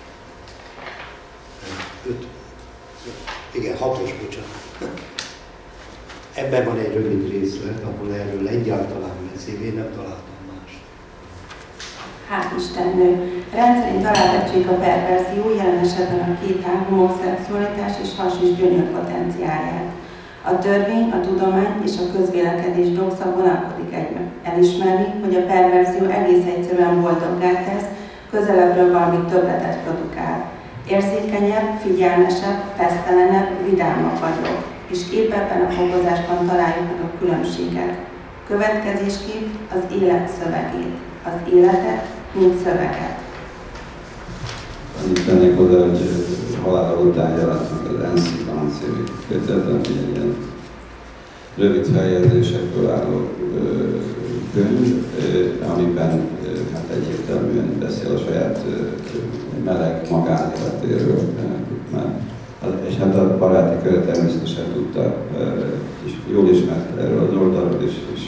öt, igen, hatos, bocsánat. Ebben van egy rövid részlet, ahol erről egyáltalán beszél, én nem találtam mást. Hát Istennő, rendszerint alávetjük a perverzió, jelen esetben a kéthág, homoszexualitás és hasis gyönyör potenciáját. A törvény, a tudomány és a közvélekedés doxa vonalkodik egyben. Elismerni, hogy a perverzió egész egyszerűen boldoggá tesz, közelebbről valami többletet produkál. Érzékenyebb, figyelmesebb, fesztelenebb, vidámabb vagyok. és épp ebben a fokozásban találjuk meg a különbséget. Következésképp az élet szövegét, az életet, mint szöveget. Annyit tennék oda, hogy halála után jelent meg az Ensziklan című kötet, ami egy ilyen rövid feljegyzésekből álló könyv, amiben hát egyértelműen beszél a saját meleg magánéletéről. És hát a baráti köre természetesen tudta, és jól ismert erről az oldalról is, és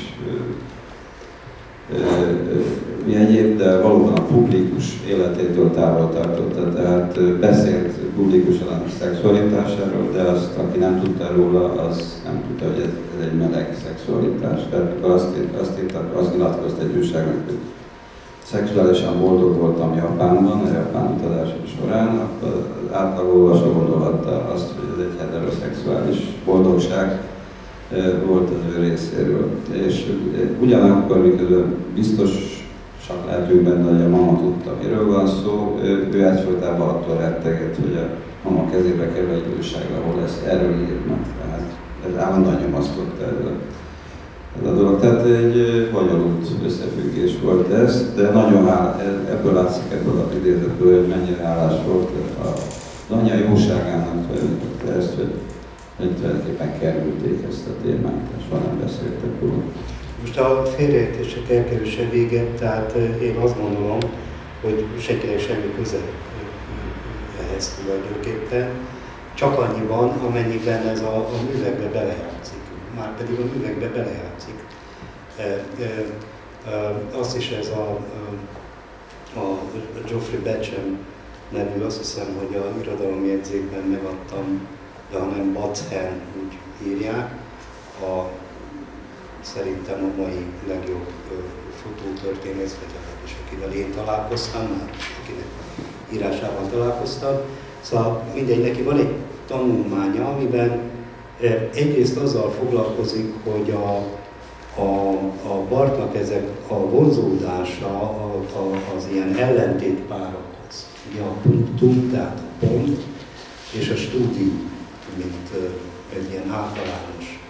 mi egyéb, de valóban a publikus életétől távol tartotta, tehát beszélt publikusan a szexualitásáról, de azt, aki nem tudta róla, az nem tudta, hogy ez, ez egy meleg szexualitás. Tehát mikor azt, azt, írta, azt nyilatkozta egy újságnak, hogy szexuálisan boldog voltam Japánban, a japán utazásom során, akkor az átlag olvasó gondolhatta azt, hogy ez egy heteroszexuális boldogság volt az ő részéről. És ugyanakkor, miközben biztosak lehetünk benne, hogy a mama tudta, miről van szó, ő egyfolytában attól rettegett, hogy a mama kezébe kerül egy újság, ahol ezt erről írnak. Tehát ez állandóan nyomasztotta ez a, ez a dolog. Tehát egy bonyolult összefüggés volt ez, de nagyon hál, ebből látszik ebből a idézetből, hogy mennyire hálás volt az anyja jóságának tulajdonképpen ezt, hogy hogy tulajdonképpen kerülték ezt a témát, és van nem beszéltek róla. Most a félreértések elkerülése véget, tehát én azt gondolom, hogy senkinek semmi köze ehhez tulajdonképpen. Csak annyiban, amennyiben ez a, a művekbe belejátszik. Márpedig a művekbe belejátszik. E, e, e, azt is ez a, a, a Geoffrey Betsham nevű, azt hiszem, hogy a irodalomjegyzékben megadtam, de hanem Bathen úgy írják, a, szerintem a mai legjobb fotótörténész, vagy legalábbis akivel én találkoztam, már akinek írásában találkoztam. Szóval mindegy, neki van egy tanulmánya, amiben egyrészt azzal foglalkozik, hogy a, a, a Barthnak ezek a vonzódása a, a, az ilyen ellentétpárokhoz. Ugye a punktum, tehát a pont, és a stúdium, mint egy ilyen általános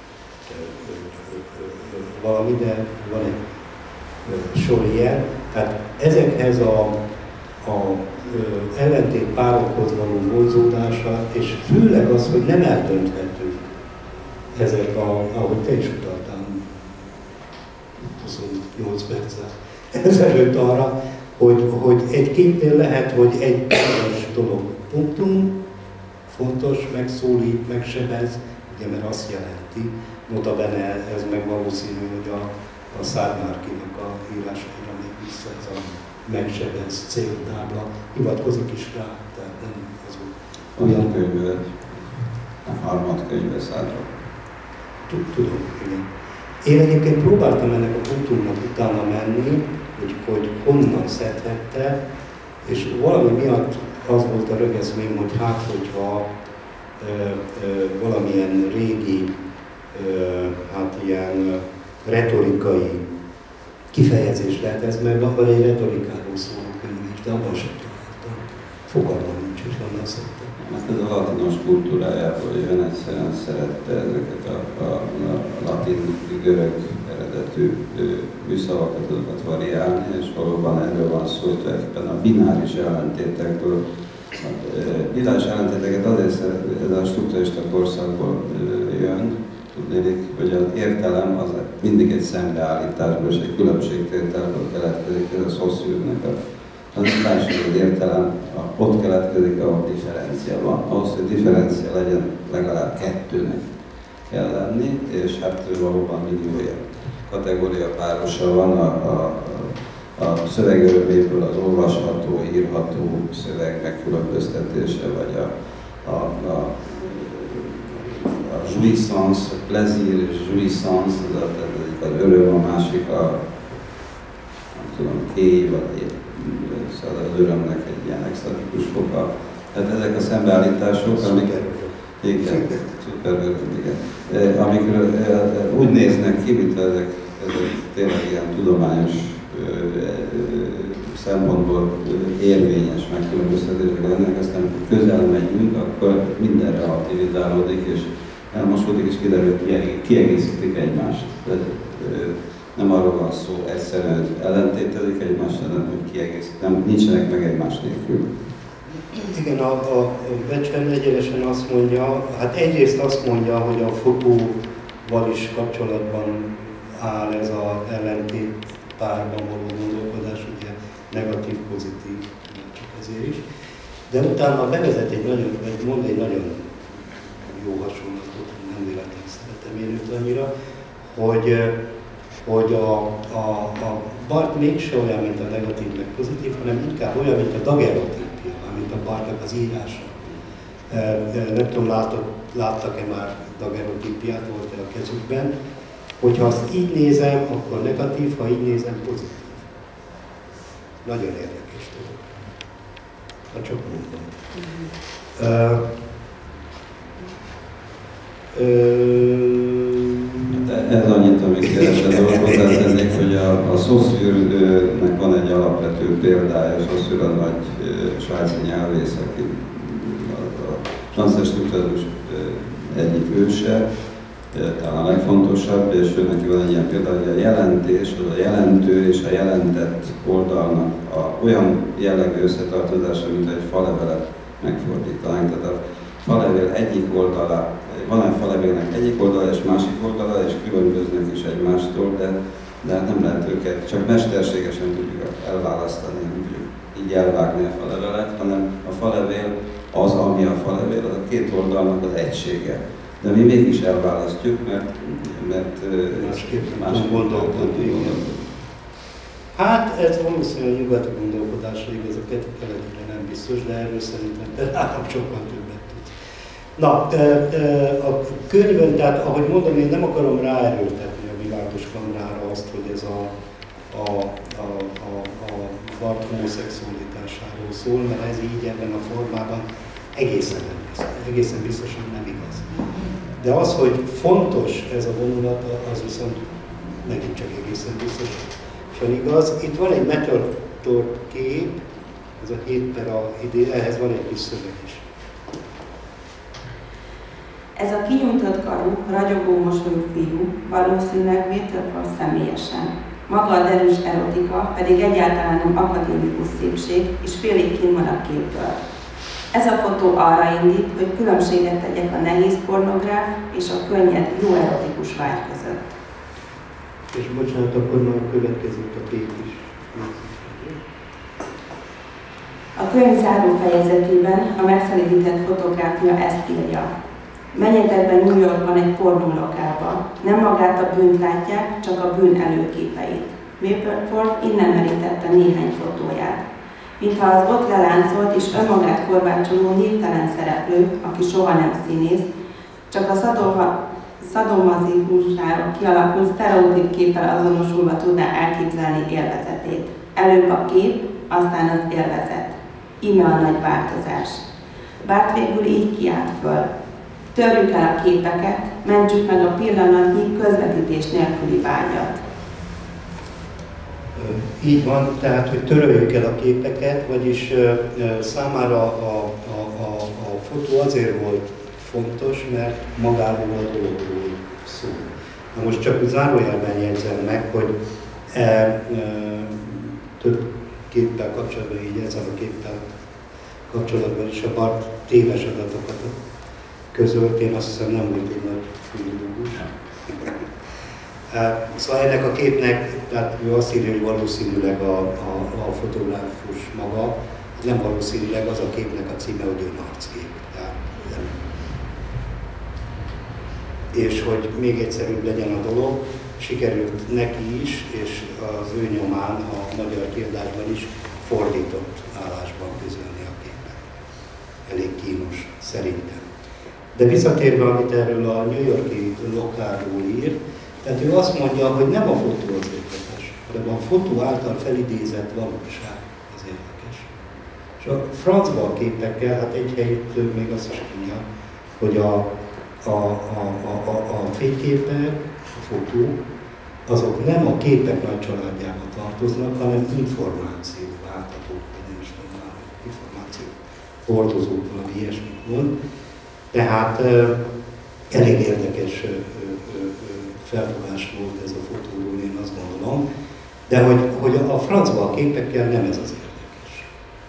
valami, de van egy sor ilyen. Tehát ezekhez a, a ellentét párokhoz való vonzódása, és főleg az, hogy nem eldönthetők ezek, a, ahogy te is utaltál, huszonnyolc perccel ezelőtt arra, hogy, hogy egy képnél lehet, hogy egy bizonyos dolog punktum, fontos, megszólít, megsebez, ugye, mert azt jelenti, notabene ez meg valószínű, hogy a, a Szármárkinak a írásaira még vissza ez a megsebez céltábla, hivatkozik is rá, tehát nem az úgy. Olyan könyve, a harmad könyve Szárra. Tudom, igen. Én egyébként próbáltam ennek a punktumnak utána menni, hogy, hogy honnan szedhette, és valami miatt az volt a rögeszmém, hogy hát, hogyha ö, ö, valamilyen régi, ö, hát ilyen retorikai kifejezés lehet ez, mert van egy retorikáról szóló könyv is, de abban sem találtam. Fogalmam nincs, hogy honnan szedtem. Hát ez a latinos kultúrájából jön, egyszerűen szerette ezeket a, a, a latin, görög eredetű műszavakat, azokat variálni, és valóban erről van szó, hogy tulajdonképpen a bináris ellentétekből. A bináris ellentéteket azért ez a strukturista korszakból jön, tudnék, hogy az értelem az mindig egy szembeállításból és egy különbségtételből keletkezik, ez a Saussure-nek a tanítás, az értelem ott keletkezik, ahol differencia van. Ahhoz, hogy differencia legyen, legalább kettőnek kell lenni, és hát valóban milliója kategória párosa van, a, a, a szövegöröméből az olvasható, írható szöveg megkülönböztetése, vagy a, a, a, a jouissance, a plaisir és jouissance, az, az egyik az öröm, a másik a nem tudom, kéj, vagy szóval az örömnek egy ilyen extatikus foka. Tehát ezek a szembeállítások, amik... Igen, szuper, igen. Amikor úgy néznek ki, mint ezek, ezek tényleg ilyen tudományos szempontból érvényes megkülönböztetések lennek, aztán közel megyünk, akkor minden relativizálódik, és elmosódik, és kiderül, hogy kiegészítik egymást. Tehát, nem arról van szó egyszerűen, hogy ellentétezik egymást, hanem hogy kiegészítik, nem, nincsenek meg egymás nélkül. Igen, a, a Becsen egyenesen azt mondja, hát egyrészt azt mondja, hogy a fotóval is kapcsolatban áll ez az ellentét párban való gondolkodás, ugye negatív-pozitív, csak ezért is. De utána bevezet egy nagyon, vagy mond egy nagyon jó hasonlatot, nem véletlenül szeretem én őt annyira, hogy, hogy a, a, a Barth mégse olyan, mint a negatív meg pozitív, hanem inkább olyan, mint a daguerreotípia, mint a Barthnak az írása. Nem tudom, láttak-e már daguerreotípiát, volt-e a kezükben. Hogyha azt így nézem, akkor negatív, ha így nézem, pozitív. Nagyon érdekes dolog. Ha csak mondom. Uh, uh, Ez annyit, amit keresett hozzátennék, hogy a, a Saussure-nek van egy alapvető példája, Saussure a nagy uh, svájci nyelvész, aki a, a francia struktúrás egyik őse, talán a legfontosabb, és ő neki van egy ilyen példa, hogy a jelentés, az a jelentő és a jelentett oldalnak a, olyan jellegű összetartozása, mint egy falevelet megfordítanánk. Tehát a falevél egyik oldala, van egy falevélnek egyik oldala és másik oldala, és különböznek is egymástól, de, de hát nem lehet őket, csak mesterségesen tudjuk elválasztani, nem tudjuk így elvágni a falevelet, hanem a falevél az, ami a falevél, az a két oldalnak az egysége. De mi mégis elválasztjuk, mert, mert másképp más gondolkodni. Hát ez valószínűleg a nyugati gondolkodásra igaz, a keletire nem biztos, de erről szerintem talán sokkal többet tudsz. Na, a könyvön, tehát ahogy mondom, én nem akarom ráerőltetni a világos kamrára azt, hogy ez a, a, a, a, a Barth homoszexualitásáról szól, mert ez így ebben a formában egészen nem biztos, egészen biztosan nem igaz. De az, hogy fontos ez a vonulata, az viszont megint csak egészen biztosan igaz. Itt van egy Metator kép, ez a hét per a idő, ehhez van egy kis szöveg is. Ez a kinyújtott karú, ragyogó mosolyú fiú valószínűleg Waterford személyesen. Maga a derűs erotika pedig egyáltalán nem akadémikus szépség, és félig kint van a képből. Ez a fotó arra indít, hogy különbséget tegyek a nehéz pornográf és a könnyed, jó erotikus vágy között. És bocsánat, akkor már következik a kép is. A könyv záró fejezetében a megszelídített fotográfia ezt írja. Menjetek be New Yorkban egy pornólokálba. Nem magát a bűnt látják, csak a bűn előképeit. Waterford innen merítette néhány fotóját. Mintha az ott leláncolt és önmagát korbácsoló névtelen szereplő, aki soha nem színész, csak a szadomazizmusára kialakult sztereotíp képpel azonosulva tudná elképzelni élvezetét. Előbb a kép, aztán az élvezet. Íme a nagy változás. Barth végül így kiált föl. Törjük el a képeket, mentsük meg a pillanatnyi közvetítés nélküli vágyat. Így van, tehát, hogy töröljük el a képeket, vagyis számára a, a, a, a fotó azért volt fontos, mert magáról a dologról szól. Na most csak zárójelben jegyzem meg, hogy e, e, több képpel kapcsolatban, így ezzel a képpel kapcsolatban is a Barth téves adatokat közölt, én azt hiszem nem volt egy nagy filológus. Szóval ennek a képnek, tehát ő azt írja, hogy valószínűleg a, a, a fotográfus maga, nem valószínűleg az a képnek a címe, hogy ő arckép. Tehát nem. És hogy még egyszerűbb legyen a dolog, sikerült neki is, és az ő nyomán a magyar kiadásban is fordított állásban közölni a képet. Elég kínos, szerintem. De visszatérve, amit erről a New York-i lokálról ír, tehát ő azt mondja, hogy nem a fotó az érdekes, hanem a fotó által felidézett valóság az érdekes. És a francba a képekkel, hát egy helyt még azt is mondja, hogy a, a, a, a, a, a fényképek, a fotó, azok nem a képek nagy családjába tartoznak, hanem információ átadók, vagy nem is tudom már, információ hordozók, valami ilyesmit mond. Tehát elég érdekes felfogás volt ez a fotóról, én azt gondolom, de hogy, hogy a francba a képekkel nem ez az érdekes.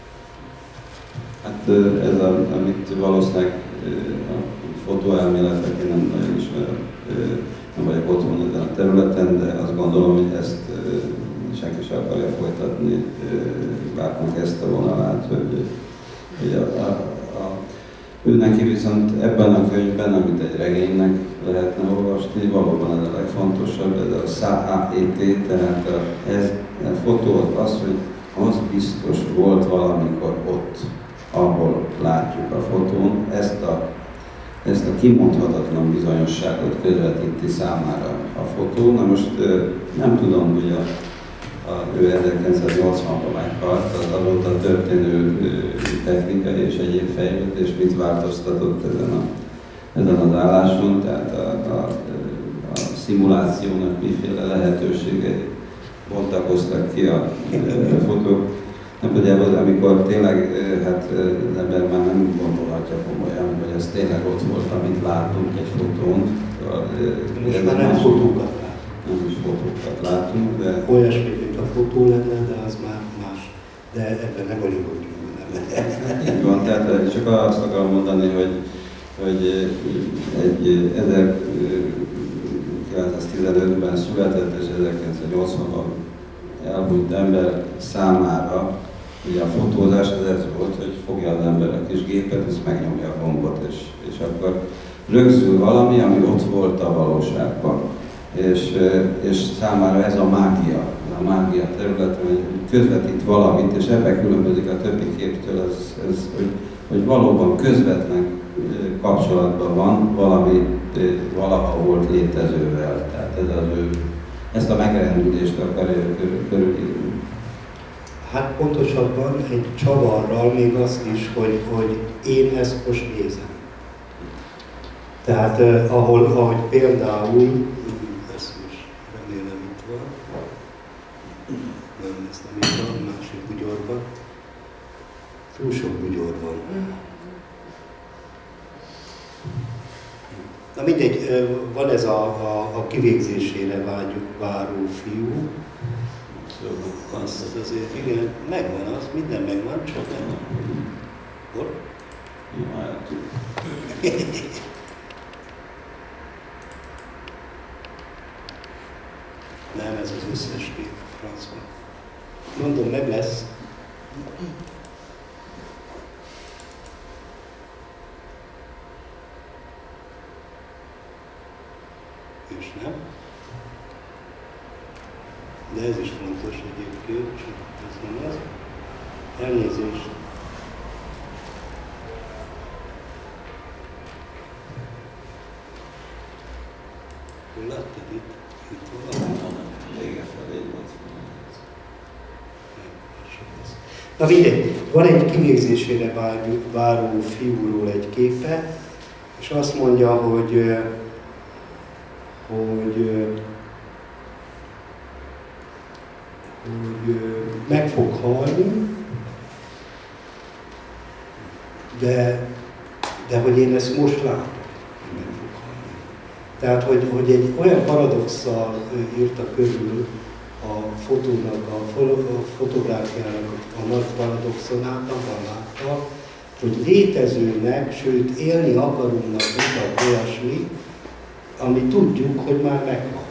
Hát ez, a, amit valószínűleg a fotóelméletek, én nem nagyon ismerem, nem vagyok otthon ezen a területen, de azt gondolom, hogy ezt senki sem akarja folytatni, Bártnak ezt a vonalát, hogy, hogy a, a, a, ő neki viszont ebben a könyvben, amit egy regénynek lehetne olvasni, valóban ez a legfontosabb, ez a es á é té, tehát a, ez a fotó az, hogy az biztos volt valamikor ott, ahol látjuk a fotón, ezt a, ezt a kimondhatatlan bizonyosságot közvetíti számára a fotó. Na most nem tudom, hogy a, a, ő ezerkilencszáznyolcvanban meghalt, az azóta történő technikai és egyéb fejlődés mit változtatott ezen, a, ezen az álláson, tehát a, a, a szimulációnak miféle lehetőségei bontakoztak ki a, a fotók. Nem pedig az, amikor tényleg hát, az ember már nem gondolhatja komolyan, hogy ez tényleg ott volt, amit látunk egy fotón. Most már nem fotókat látunk. Nem is fotókat látunk, de... Olyasmi, mint a fotó lenne, de az már más. De ebben nem vagyunk, hogy nem. Így van, tehát csak azt akarom mondani, hogy, hogy egy ezerkilencszáztizenötben született és ezerkilencszáznyolcvanban elhunyt ember számára, ugye a fotózás az ez volt, hogy fogja az ember a kis gépet, és megnyomja a gombot, és, és akkor rögzül valami, ami ott volt a valóságban. És, és számára ez a mágia, a mágia területe, hogy közvetít valamit, és ebben különbözik a többi képtől, ez, ez, hogy, hogy valóban közvetlen kapcsolatban van valami valaha volt létezővel. Tehát ez az ő, ezt a megrendülést akarja körülírni. Hát pontosabban egy csavarral még azt is, hogy, hogy én ezt most nézem. Tehát eh, ahol, ahogy például, ezt most remélem itt van, nem, ez nem itt van, másik bugyorban, túl sok bugyor van. Na mindegy, van ez a, a, a kivégzésére vágyuk, váró fiú. Az, az azért, igen, megvan az, minden megvan, csak nem. Hol? Nem, ez az összes kép francban. Mondom, meg lesz. És nem. De ez is fontos egyébként, csak ez nem az. Elnézést. Hol láttad itt? Itt valami? Vége felé volt. Na mindegy, van egy kivégzésére váró fiúról egy képe, és azt mondja, hogy, hogy hogy meg fog halni, de, de hogy én ezt most látom, hogy meg fog halni. Tehát, hogy, hogy egy olyan paradoxszal írta körül a fotónak, a, a fotográfiának a nagy paradoxonát, abban látta, hogy létezőnek, sőt élni akarunknak mutat olyasmi, ami tudjuk, hogy már meghalt.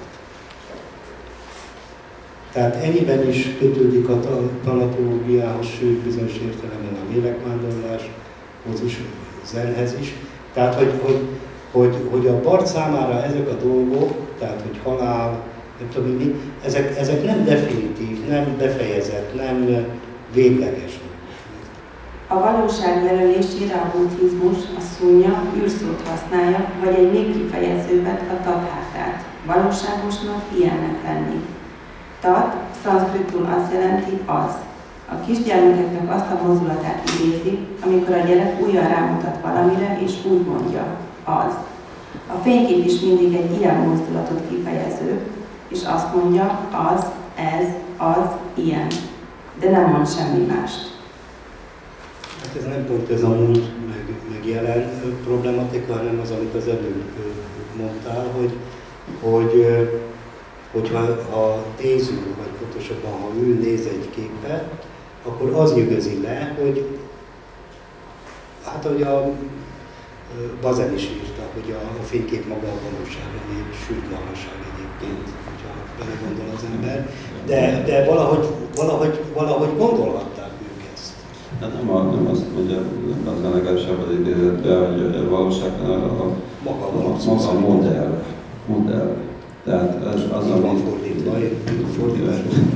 Tehát ennyiben is kötődik a tanatológiához, sőt bizonyos értelemben a lélekvándorláshoz is, a zenhez is. Tehát, hogy, hogy, hogy, hogy a Barth számára ezek a dolgok, tehát, hogy halál, nem tudom mi, ezek, ezek nem definitív, nem befejezett, nem végleges. A valóság jelölésére a buddhizmus a szunnya űrszót használja, vagy egy még kifejezőbbet, a tathátát. Valóságosnak ilyennek lenni. Tat, szanszkritul azt jelenti az. A kisgyermekeknek azt a mozdulatát idézi, amikor a gyerek újra rámutat valamire, és úgy mondja, az. A fénykép is mindig egy ilyen mozdulatot kifejező, és azt mondja, az, ez, az, ilyen. De nem mond semmi mást. Hát ez nem pont ez a múlt, meg, meg jelen problematika, hanem az, amit az előbb mondtál, hogy, hogy hogyha a néző, vagy pontosabban, ha ő néz egy képet, akkor az nyűgözi le, hogy hát, hogy a Bazen is írta, hogy a, a fénykép maga a valóság, ami sült magasság egyébként, hogyha belegondol az ember. De, de valahogy, valahogy, valahogy gondolhatták ők ezt. Hát nem, a, nem azt mondja, az legalábbis abban idézetben, hogy a valóság a, a, maga a, maga a modell. modell. Tehát az, az ami... van fordítva, én fordításban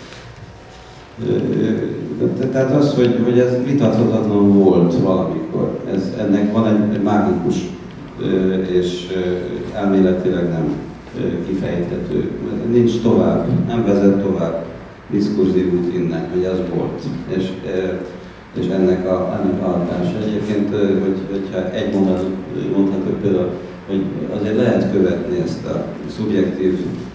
Tehát az, hogy, hogy ez vitathatatlan volt valamikor, ez, ennek van egy, egy mágikus és elméletileg nem kifejthető, nincs tovább, nem vezet tovább diskurzív út innen, hogy az volt. És, és ennek a, ennek a hatása egyébként, hogy, hogyha egy mondat mondható például, hogy azért lehet követni ezt a szubjektív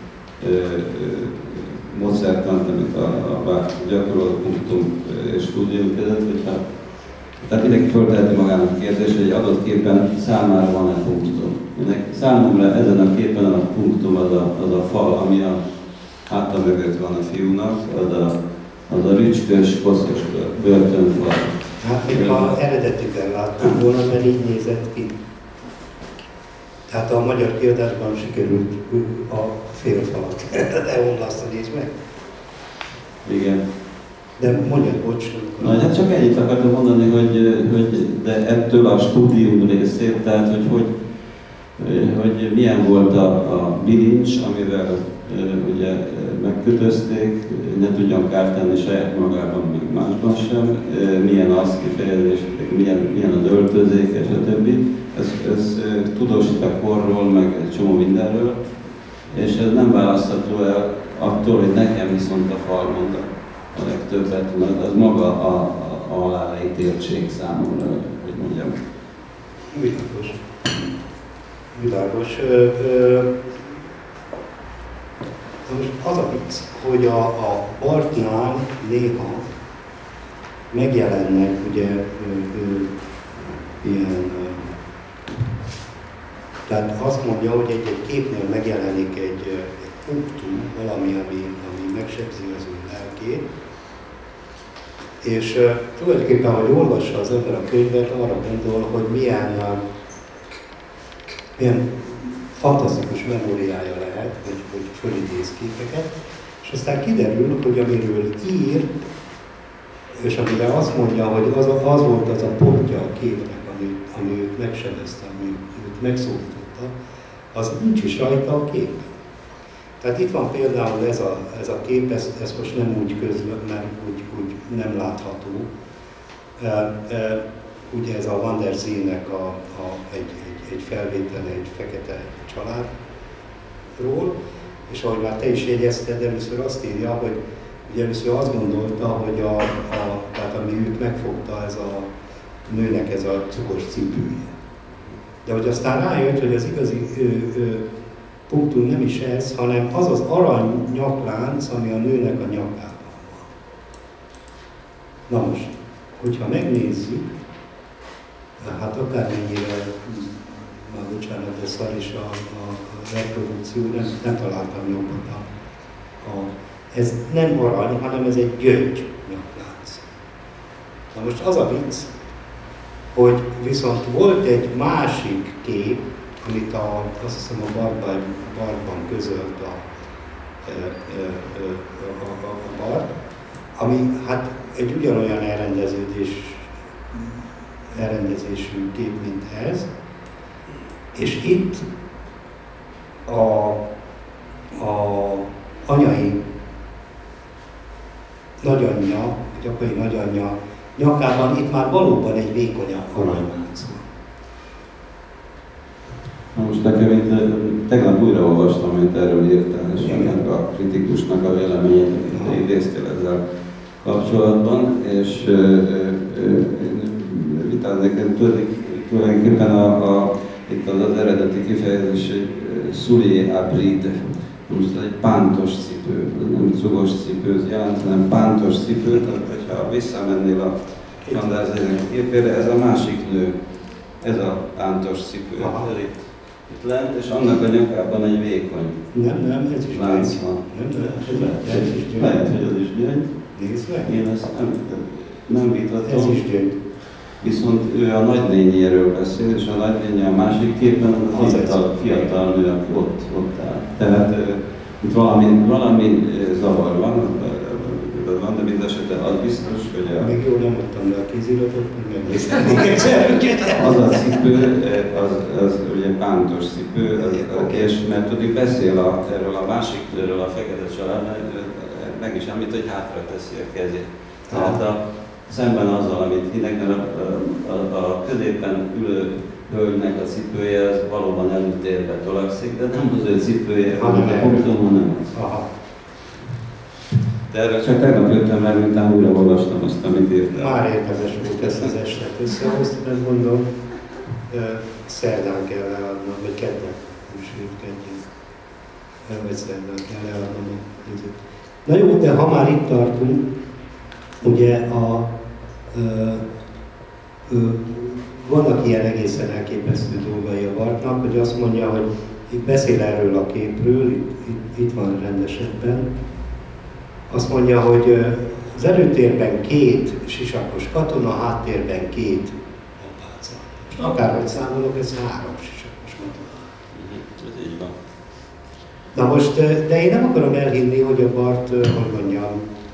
módszertant, amit a, a gyakorló punktum és stúdium között, hogyha tehát mindenki fölteheti magának a kérdést, hogy egy adott képen számára van-e punktum. Ennek számomra ezen a képen a punktum az a, az a fal, ami a háta mögött van a fiúnak, az a, az a rücskös, koszos börtönfal. Hát még ha eredetiben láttuk volna, mert így nézett ki. Tehát a magyar kiadásban sikerült a félfalat leomlasztani, nézd meg. Igen. De mondjad, bocs. Na, hát csak ennyit akartam mondani, hogy, hogy de ettől a stúdium részét, tehát hogy, hogy, hogy milyen volt a, a bilincs, amivel ugye megkötözték, ne tudjon kárt tenni saját magában, meg másban sem, milyen az kifejezés, milyen, milyen az öltözék, stb. Ez, ez tudósít a korról, meg egy csomó mindenről, és ez nem választható el attól, hogy nekem viszont a fal mond a legtöbbet, mert az maga a, a, a aláítéltség számomra, hogy mondjam. Világos. Világos. Ö, ö, most az a vicc, hogy a, a Bartnál néha megjelennek ugye ö, ö, ilyen, ö, tehát azt mondja, hogy egy-egy képnél megjelenik egy, egy punktum, valami, ami, ami megsebzi az ő lelkét, és uh, tulajdonképpen, hogy olvassa az ember a könyvet, arra gondol, hogy milyen, uh, milyen fantasztikus memóriája lehet, hogy, hogy fölidéz képeket, és aztán kiderül, hogy amiről ír, és amire azt mondja, hogy az, az volt az a pontja a képnek, ami, ami őt megsebezte, ami őt megszólította, az nincs is rajta a képen. Tehát itt van például ez a, ez a kép, ezt, ezt most nem úgy közben, mert úgy, úgy nem látható. E, e, ugye ez a Van der Zee-nek a, a, egy, egy, egy felvétele egy fekete családról, és ahogy már te is jegyezted, először azt írja, hogy ugye először azt gondolta, hogy a, a, tehát ami őt megfogta, ez a nőnek ez a cukos cipője. De hogy aztán rájött, hogy az igazi ö, ö, punktum nem is ez, hanem az az arany nyaklánc, ami a nőnek a nyakában van. Na most, hogyha megnézzük, hát akármennyire, már bocsánat, de szar is a, a, a reprodukció, nem, nem találtam jobbat. A, a, ez nem arany, hanem ez egy gyöngy nyaklánc. Na most az a vicc, hogy viszont volt egy másik kép, amit a, azt hiszem a Barbár, Barbban közölt a, a, a, a Barb, ami hát egy ugyanolyan elrendeződés, elrendezésű kép, mint ez, és itt a, a anyai nagyanyja, vagy apai nagyanyja nyakában itt már valóban egy vékonyabb aranylánc van. Most nekem itt tegnap újra olvastam, amit erről írtál, és ennek a kritikusnak a véleményét, amit idéztél ezzel kapcsolatban, és vitáznék, tulajdonképpen a, a, itt az, az eredeti kifejezés, hogy soulier à bride, most egy pántos cipő, nem cugos cipőt jelent, hanem pántos cipő, tehát hogyha visszamennél a Van der Zee-nek képére, ez a másik nő, Ez a pántos cipő, ez itt, itt lent, és annak a nyakában egy vékony Nem, nem, ez is lánc gyöngy. van. Nem, nem, ez, Lehet, ez is gyöngy. lehet, hogy az is gyöngy. Nézd meg. Én ezt nem, nem vitatom. Ez is gyöngy. Viszont ő a nagynényéről beszél, és a nagynénye a másik képen a Az fiatal, ez. fiatal nő, aki ott, ott áll. Tehát uh, itt valami, valami zavar van, van, de mindesetre az biztos, hogy a, Még jól nem adtam le a kéziratot, hogy megnéztem még egyszer. az a cipő, az, az ugye pántos cipő, az, és mert tudjuk beszél a, erről a másik, erről a fekete családnál, meg is említ, hogy hátra teszi a kezét. Tehát a, szemben azzal, amit hinek, mert a, a, a középen ülő hölgynek a cipője az valóban előtérbe tolakszik, de nem az ő cipője, hanem a punktumon nem az. Aha. De erről csak tegnap jöttem rá, miután újra olvastam azt, amit írtam. Már érdemes volt ezt az estet összehozni, mert mondom, szerdán kell leadnom, vagy kedden, nem sőt kedden. Vagy szerdán kell leadnom a időt. Na jó, de ha már itt tartunk, ugye a, ö, ö, vannak ilyen egészen elképesztő dolgai a Barthnak, hogy azt mondja, hogy itt beszél erről a képről, itt, itt, itt van rendesebben. Azt mondja, hogy az előtérben két sisakos katona, háttérben két apáca. Most akárhogy számolok, ez három sisakos katona. Ez így van. Na most, de én nem akarom elhinni, hogy a Barth, hogy mondjam,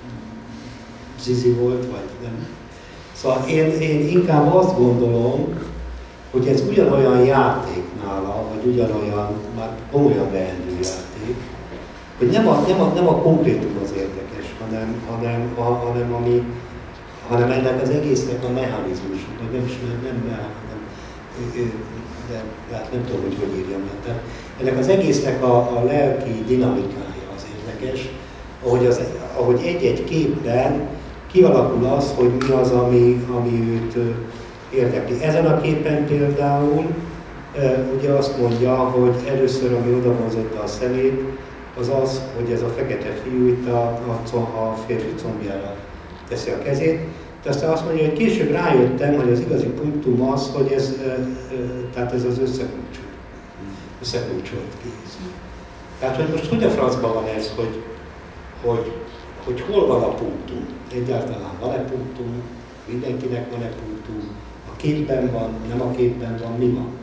zizi volt, vagy nem. Szóval én, én inkább azt gondolom, hogy ez ugyanolyan játék nála, vagy ugyanolyan, már komolyan veendő játék, hogy nem a, nem a, nem a konkrétum az érdekes, hanem, hanem, a, hanem, ami, hanem ennek az egésznek a mechanizmus, vagy nem is nem, nem, nem de, de hát nem tudom, hogy hogy írjam le. Tehát ennek az egésznek a, a lelki dinamikája az érdekes, ahogy, az, ahogy egy-egy képben kialakul az, hogy mi az, ami, ami őt érdekli. Ezen a képen például ugye azt mondja, hogy először, ami odavonzotta a szemét, az az, hogy ez a fekete fiú itt a, a, a férfi combjára teszi a kezét. De aztán azt mondja, hogy később rájöttem, hogy az igazi punktum az, hogy ez, tehát ez az összekulcsolt, összekulcsolt kéz. Tehát, hogy most hogy a francban van ez, hogy, hogy, hogy hol van a punktum? Egyáltalán van-e punktum? Mindenkinek van-e punktum? A képben van, nem a képben van, mi van?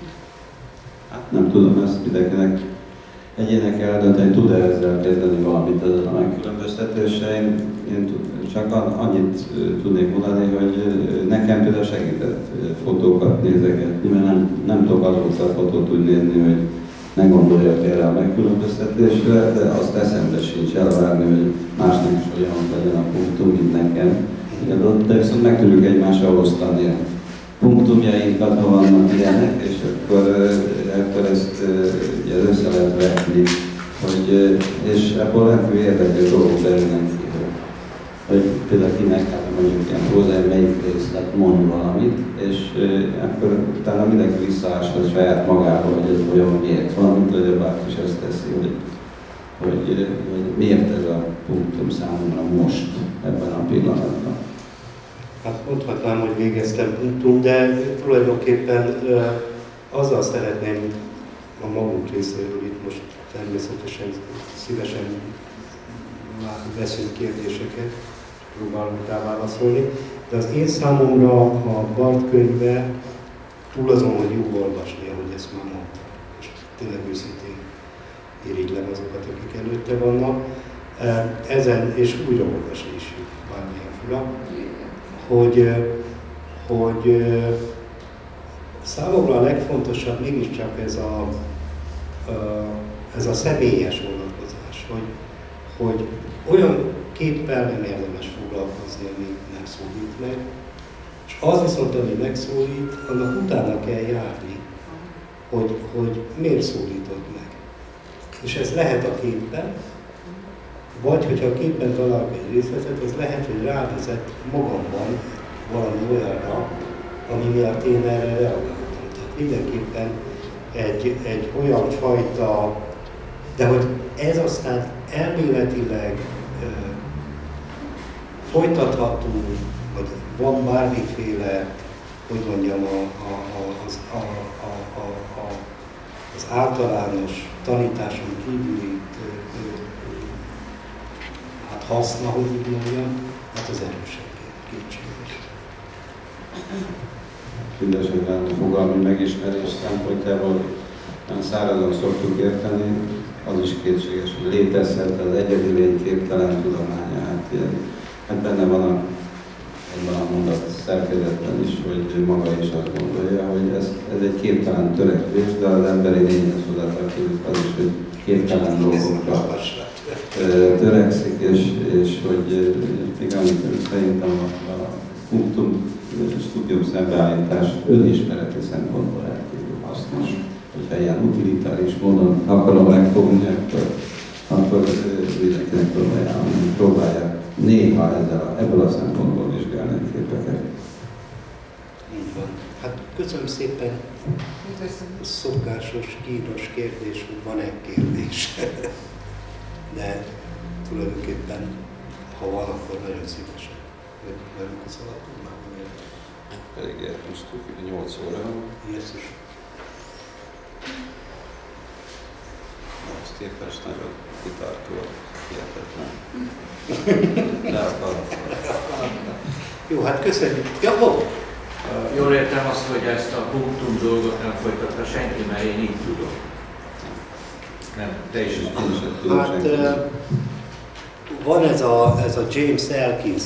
Hát nem tudom, ezt mindenkinek egyének eldönteni, tud-e ezzel kezdeni valamit ezzel a megkülönböztetéssel. Én, én csak annyit tudnék mondani, hogy nekem például segített fotókat nézegetni, mert nem, nem tudok azóta a fotót úgy nézni, hogy ne gondoljak erre a megkülönböztetésre, de azt eszembe sincs elvárni, hogy másnak is olyan legyen a punktum, mint nekem. De viszont meg tudjuk egymással osztani a punktumjainkat, ha vannak ilyenek, és akkor, akkor ezt ugye, össze lehet vetni, hogy, és ebből lehet, hogy érdekes dolgok derülnek ki, hogy például kinek, hát mondjuk ilyen prózai melyik részlet mond valamit, és akkor utána mindenki visszaásol saját magáról, hogy ez olyan miért van, mint hogy a Barth is ezt teszi, hogy, hogy, hogy miért ez a punktum számomra most, ebben a pillanatban. Hát mondhatnám, hogy végeztem punktum, de tulajdonképpen azzal szeretném a magunk részéről itt most természetesen szívesen veszünk kérdéseket, próbálunk rá válaszolni, de az én számomra a Barth könyve túl azon, hogy jó olvasni, ahogy ezt már mondtam, és tényleg őszintén irigylem azokat, akik előtte vannak, ezen és újra olvasni is bármilyen fura, hogy, hogy számomra a legfontosabb mégiscsak ez a, ez a személyes vonatkozás, hogy, hogy olyan képpel nem érdemes foglalkozni, ami nem szólít meg, és az viszont, ami megszólít, annak utána kell járni, hogy, hogy miért szólított meg. És ez lehet a képben, vagy hogyha a képen találok egy részletet, az lehet, hogy rávezet magamban valami olyanra, ami miatt én erre reagáltam. Tehát mindenképpen egy, egy olyan fajta, de hogy ez aztán elméletileg ö, folytatható, vagy van bármiféle hogy mondjam, a, a, a, az, a, a, a, a, az általános tanításon kívüli hát haszna, hogy úgy mondjam, hát az erősebb kétséges. Mindesebben fogalmi megismerés szempontjából nem szárazon szoktuk érteni, az is kétséges, hogy létezhet az egyedi lény képtelen tudománya. Hát, ilyen, hát benne van a, ebben a mondat szerkezetben is, hogy maga is azt gondolja, hogy ez, ez egy képtelen törekvés, de az emberi lényhez hozzátartozik az is, hogy képtelen dolgokra törekszik, és, és hogy még amit szerintem a, a punktum studium szembeállítás önismereti szempontból rendkívül hasznos. Hogyha ilyen utilitáris módon akarom megfogni, akkor, akkor mindenkinek próbálja, próbálja néha ezzel a, ebből a szempontból vizsgálni a képeket. Így van. Hát köszönöm szépen. A szokásos, kínos kérdés, hogy van-e kérdés. De tulajdonképpen, ha van, akkor nagyon szívesen. Velünk az alatt már pedig most nyolc óra van. Jézus. Most képest nagyon kitartó, hihetetlen. De akarok. Jó, hát köszönjük. Jakob! Jól értem azt, hogy ezt a punktum dolgot nem folytatta senki, mert én így tudom. Nem, te is is tudom. Hát van ez a, ez a James Elkins,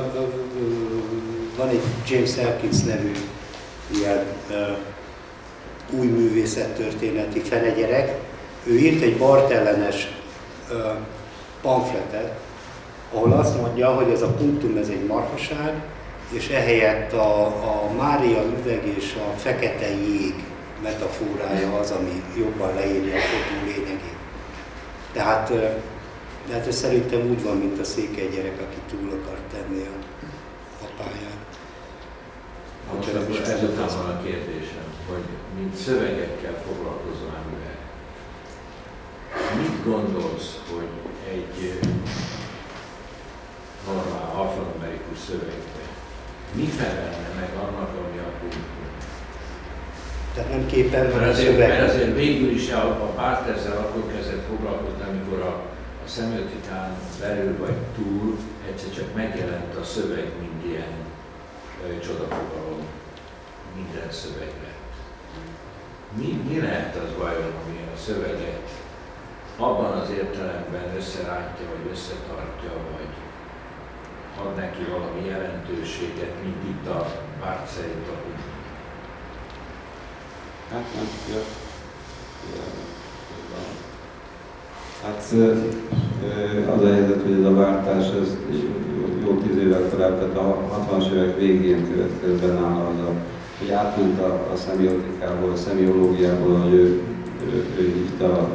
van egy James Elkins nevű ilyen új művészettörténeti fenegyerek. Ő írt egy Barth ellenes pamfletet, ahol azt mondja, hogy ez a punktum ez egy marhaság, és ehelyett a, a Mária üveg és a fekete jég metaforája az, ami jobban leírja a fotó lényegét. Tehát, tehát ez szerintem úgy van, mint a székely gyerek, aki túl akar tenni a, a pályán. Most akkor ezután van a kérdésem, hogy mint szövegekkel foglalkozó ember, mit gondolsz, hogy egy normál alfanumerikus szövegben mi felelne meg annak, ami a punktum? Tehát nem képen van a azért, szöveg. mert azért végül is a, a párt ezzel akkor kezdett foglalkozni, amikor a, a szemiotikán belül vagy túl egyszer csak megjelent a szöveg, mint ilyen ö, csodafogalom minden szövegben. Mi, mi lehet az vajon, ami a szöveget abban az értelemben összerántja, vagy összetartja, vagy ad neki valami jelentőséget, mint itt a párt szerint a punktum? Hát nem tudja. Hát az a helyzet, hogy ez a váltás, ez jó tíz évvel korábban, tehát a hatvanas évek végén következett benne áll az a, hogy átment a, a szemiotikából, a szemiológiából, hogy ő, ő, ő hívta,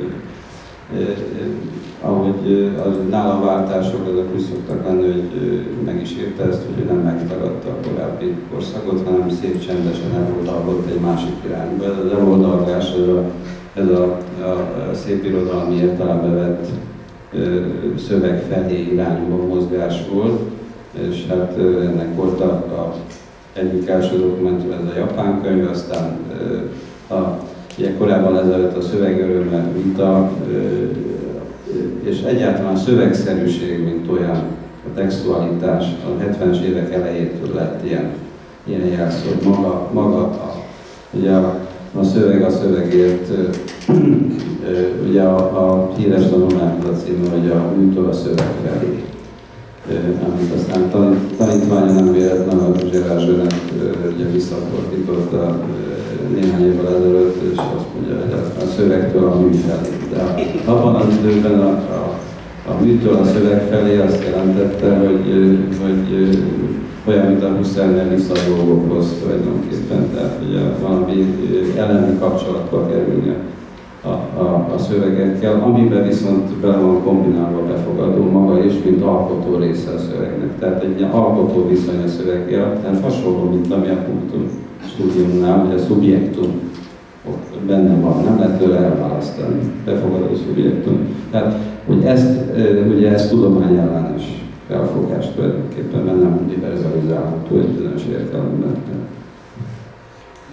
ahogy az, nála a váltások azok úgy szoktak lenni, hogy meg is írta ezt, hogy nem megtagadta a korábbi korszakot, hanem szép csendesen elvoldalgott egy másik irányba. Ez az elvoldalgás, ez a, ez a, a, a szép irodalmi értelembe vett ö, szöveg felé irányuló mozgás volt, és hát ö, ennek volt a, a egyik első dokumentum, ez a japán könyv, aztán ö, a, ugye korábban ezelőtt a szövegörömmel vita, ö, és egyáltalán a szövegszerűség, mint olyan, a textualitás a hetvenes évek elejétől lett ilyen, ilyen jelszó, hogy maga, maga a, ugye a, a szöveg a szövegért, ugye a, a híres tanulmányok a címe, hogy a műtől a szöveg felé, amit aztán tanít, tanítványa nem véletlen a Gérard Zsönet ugye visszafordította néhány évvel ezelőtt, és azt mondja, hogy a szövegtől a mű felé. De abban az időben a, a, a műtől a szöveg felé azt jelentette, hogy, hogy olyan, mint a Husserl visszadolgokhoz tulajdonképpen, tehát ugye valami elemi kapcsolatba kerülni a, a, a szövegekkel, amiben viszont bele van kombinálva a befogadó maga is, mint alkotó része a szövegnek. Tehát egy ilyen alkotó viszony a szöveggel, tehát hasonló, mint ami a punktum stúdiumnál, hogy a szubjektum ott benne van, nem lehet tőle elválasztani, befogadó szubjektum. Tehát, hogy ezt, ugye ez tudományellenes felfogás tulajdonképpen, mert nem univerzalizálható egy bizonyos értelemben.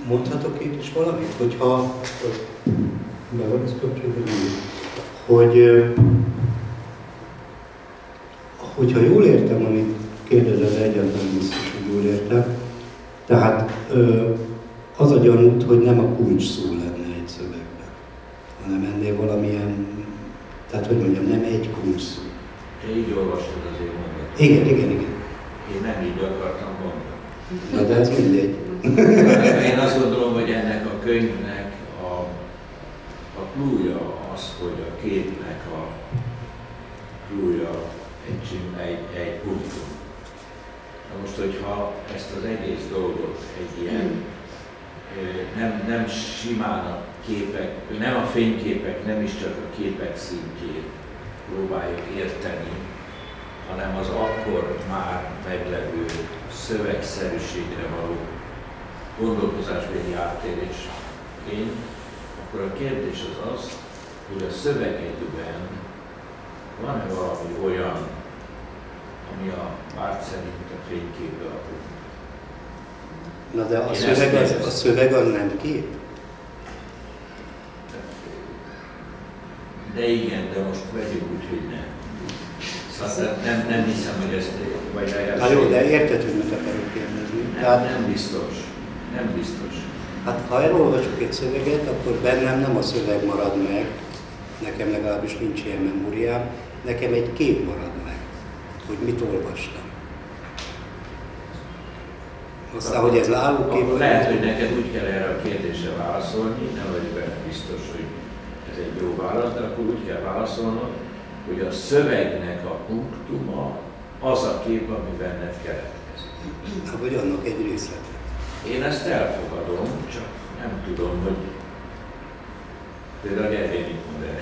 Mondhatok én is valamit, hogyha be van ez kapcsolatban, hogy hogyha jól értem, amit kérdezed, egyáltalán biztos, hogy jól értem, tehát az a gyanút, hogy nem a kulcs szó lenne egy szövegben, hanem ennél valamilyen, tehát hogy mondjam, nem egy kulcs szó. Te így olvastad az én mondatot. Igen, igen, igen. Én nem így akartam mondani. Na de ez mindegy. Én azt gondolom, hogy ennek a könyvnek a, a klúja az, hogy a képnek a klúja egy, egy, egy punktum. Na most, hogyha ezt az egész dolgot egy ilyen nem, nem simán a képek, nem a fényképek, nem is csak a képek szintjén próbáljuk érteni, hanem az akkor már meglevő szövegszerűségre való gondolkozásbeli áttérésként, akkor a kérdés az az, hogy a szövegegyben van-e valami olyan, ami a Barthes szerint a fényképbe adó. Na de a szöveg, az, a szöveg az nem kép? De igen, de most vegyük úgy, hogy nem. Szóval nem, nem hiszem, hogy ezt vagy legalább... Na jó, de érted, hogy mit akarok kérdezni? Nem, Tehát, nem biztos. Nem biztos. Hát ha elolvasok egy szöveget, akkor bennem nem a szöveg marad meg, nekem legalábbis nincs ilyen memóriám, nekem egy kép marad meg, hogy mit olvastam. Aztán, hogy ez állókép... Lehet, hogy neked úgy kell erre a kérdésre válaszolni, nem vagyok benne biztos, hogy ez egy jó válasz, de akkor úgy kell válaszolnod, hogy a szövegnek a punktuma az a kép, ami benned keletkezik. Hát, vagy annak egy részlete. Én ezt elfogadom, csak nem tudom, hogy például Gergely mit mond erre.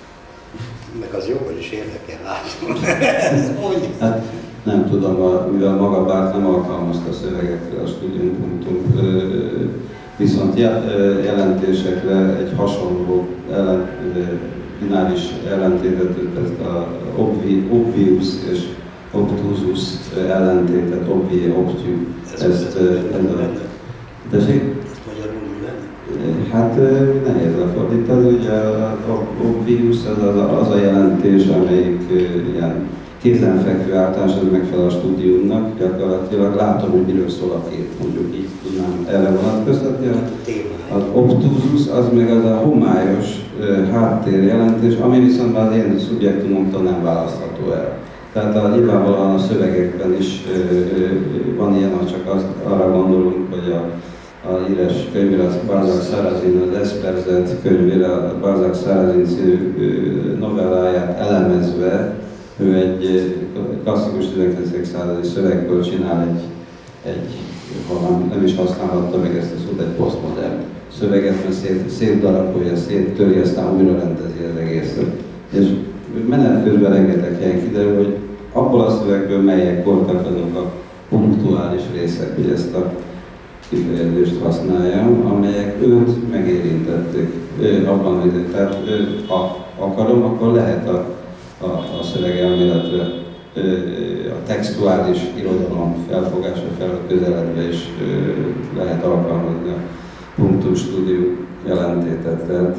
Meg az jobban is érdekel, látom. Hát nem tudom, mivel maga Barthes nem alkalmazta a szövegekre a studium punktum, viszont jelentésekre egy hasonló ellen, bináris ellentétet, ezt a obvious és obtusus ellentétet, obvie, obtu, ezt, ezt a... Tessék? Ezt magyarul mi lenne? Hát nehéz lefordítani, ugye a obvious az, az, a, az a jelentés, amelyik ilyen kézenfekvő általános, ez megfelel a stúdiumnak, gyakorlatilag látom, hogy miről szól a kép, mondjuk így tudnám erre vonatkoztatni. Az obtusus az meg az a homályos háttérjelentés, ami viszont az én szubjektumomtól nem választható el. Tehát a, nyilvánvalóan a szövegekben is ö, ö, van ilyen, ha csak azt, arra gondolunk, hogy a, a híres könyvére, a Balzac Sarrazin, az Esperzet könyvére, a Balzac Sarrazin színű novelláját elemezve, ő egy klasszikus tizenkilencedik századi szövegből csinál egy, egy ha nem is használhatta meg ezt a szót, egy posztmodern szöveget, mert szét, szétdarabolja, széttöri, aztán újra rendezi az egészet. És menet közben rengeteg helyen kiderül, hogy abból a szövegből melyek voltak azok a punktuális részek, hogy ezt a kifejezést használjam, amelyek őt megérintették ő, abban, hogy tehát ő, ha akarom, akkor lehet a, a, a szövegelméletre, a textuális irodalom felfogása fel közeledve is lehet alkalmazni a punktum stúdium jelentétet. Tehát,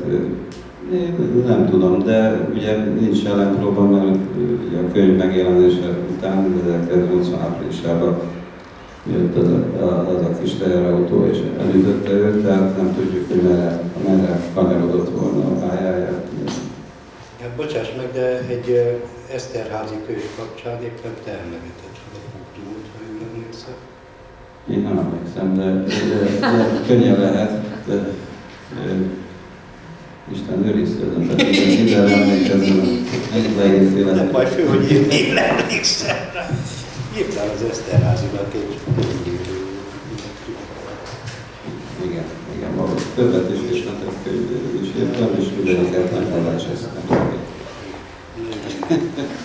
nem tudom, de ugye nincs ellenpróba, mert ugye a könyv megjelenése után, ezerkilencszáznyolcvan áprilisában jött az a, az a kis teherautó és elütötte őt, tehát nem tudjuk, hogy merre, merre kanyarodott volna a pályáját. Hát bocsáss meg, de egy Eszterházy könyv kapcsán éppen te emlegetett fel a punktumot, ha jól emlékszel. Én nem emlékszem, de, de, de könnyen lehet. De, de, Isten őrizkedem, tehát minden emlékezem, egyik legész élet. Nem baj, fő, hogy én, én emlékszem rá. Írtál az Eszterházynak egy könyvírő. Igen, igen, valami többet is ismertek könyvírő is írtam, és mindegyiket nem hallás ezt nem.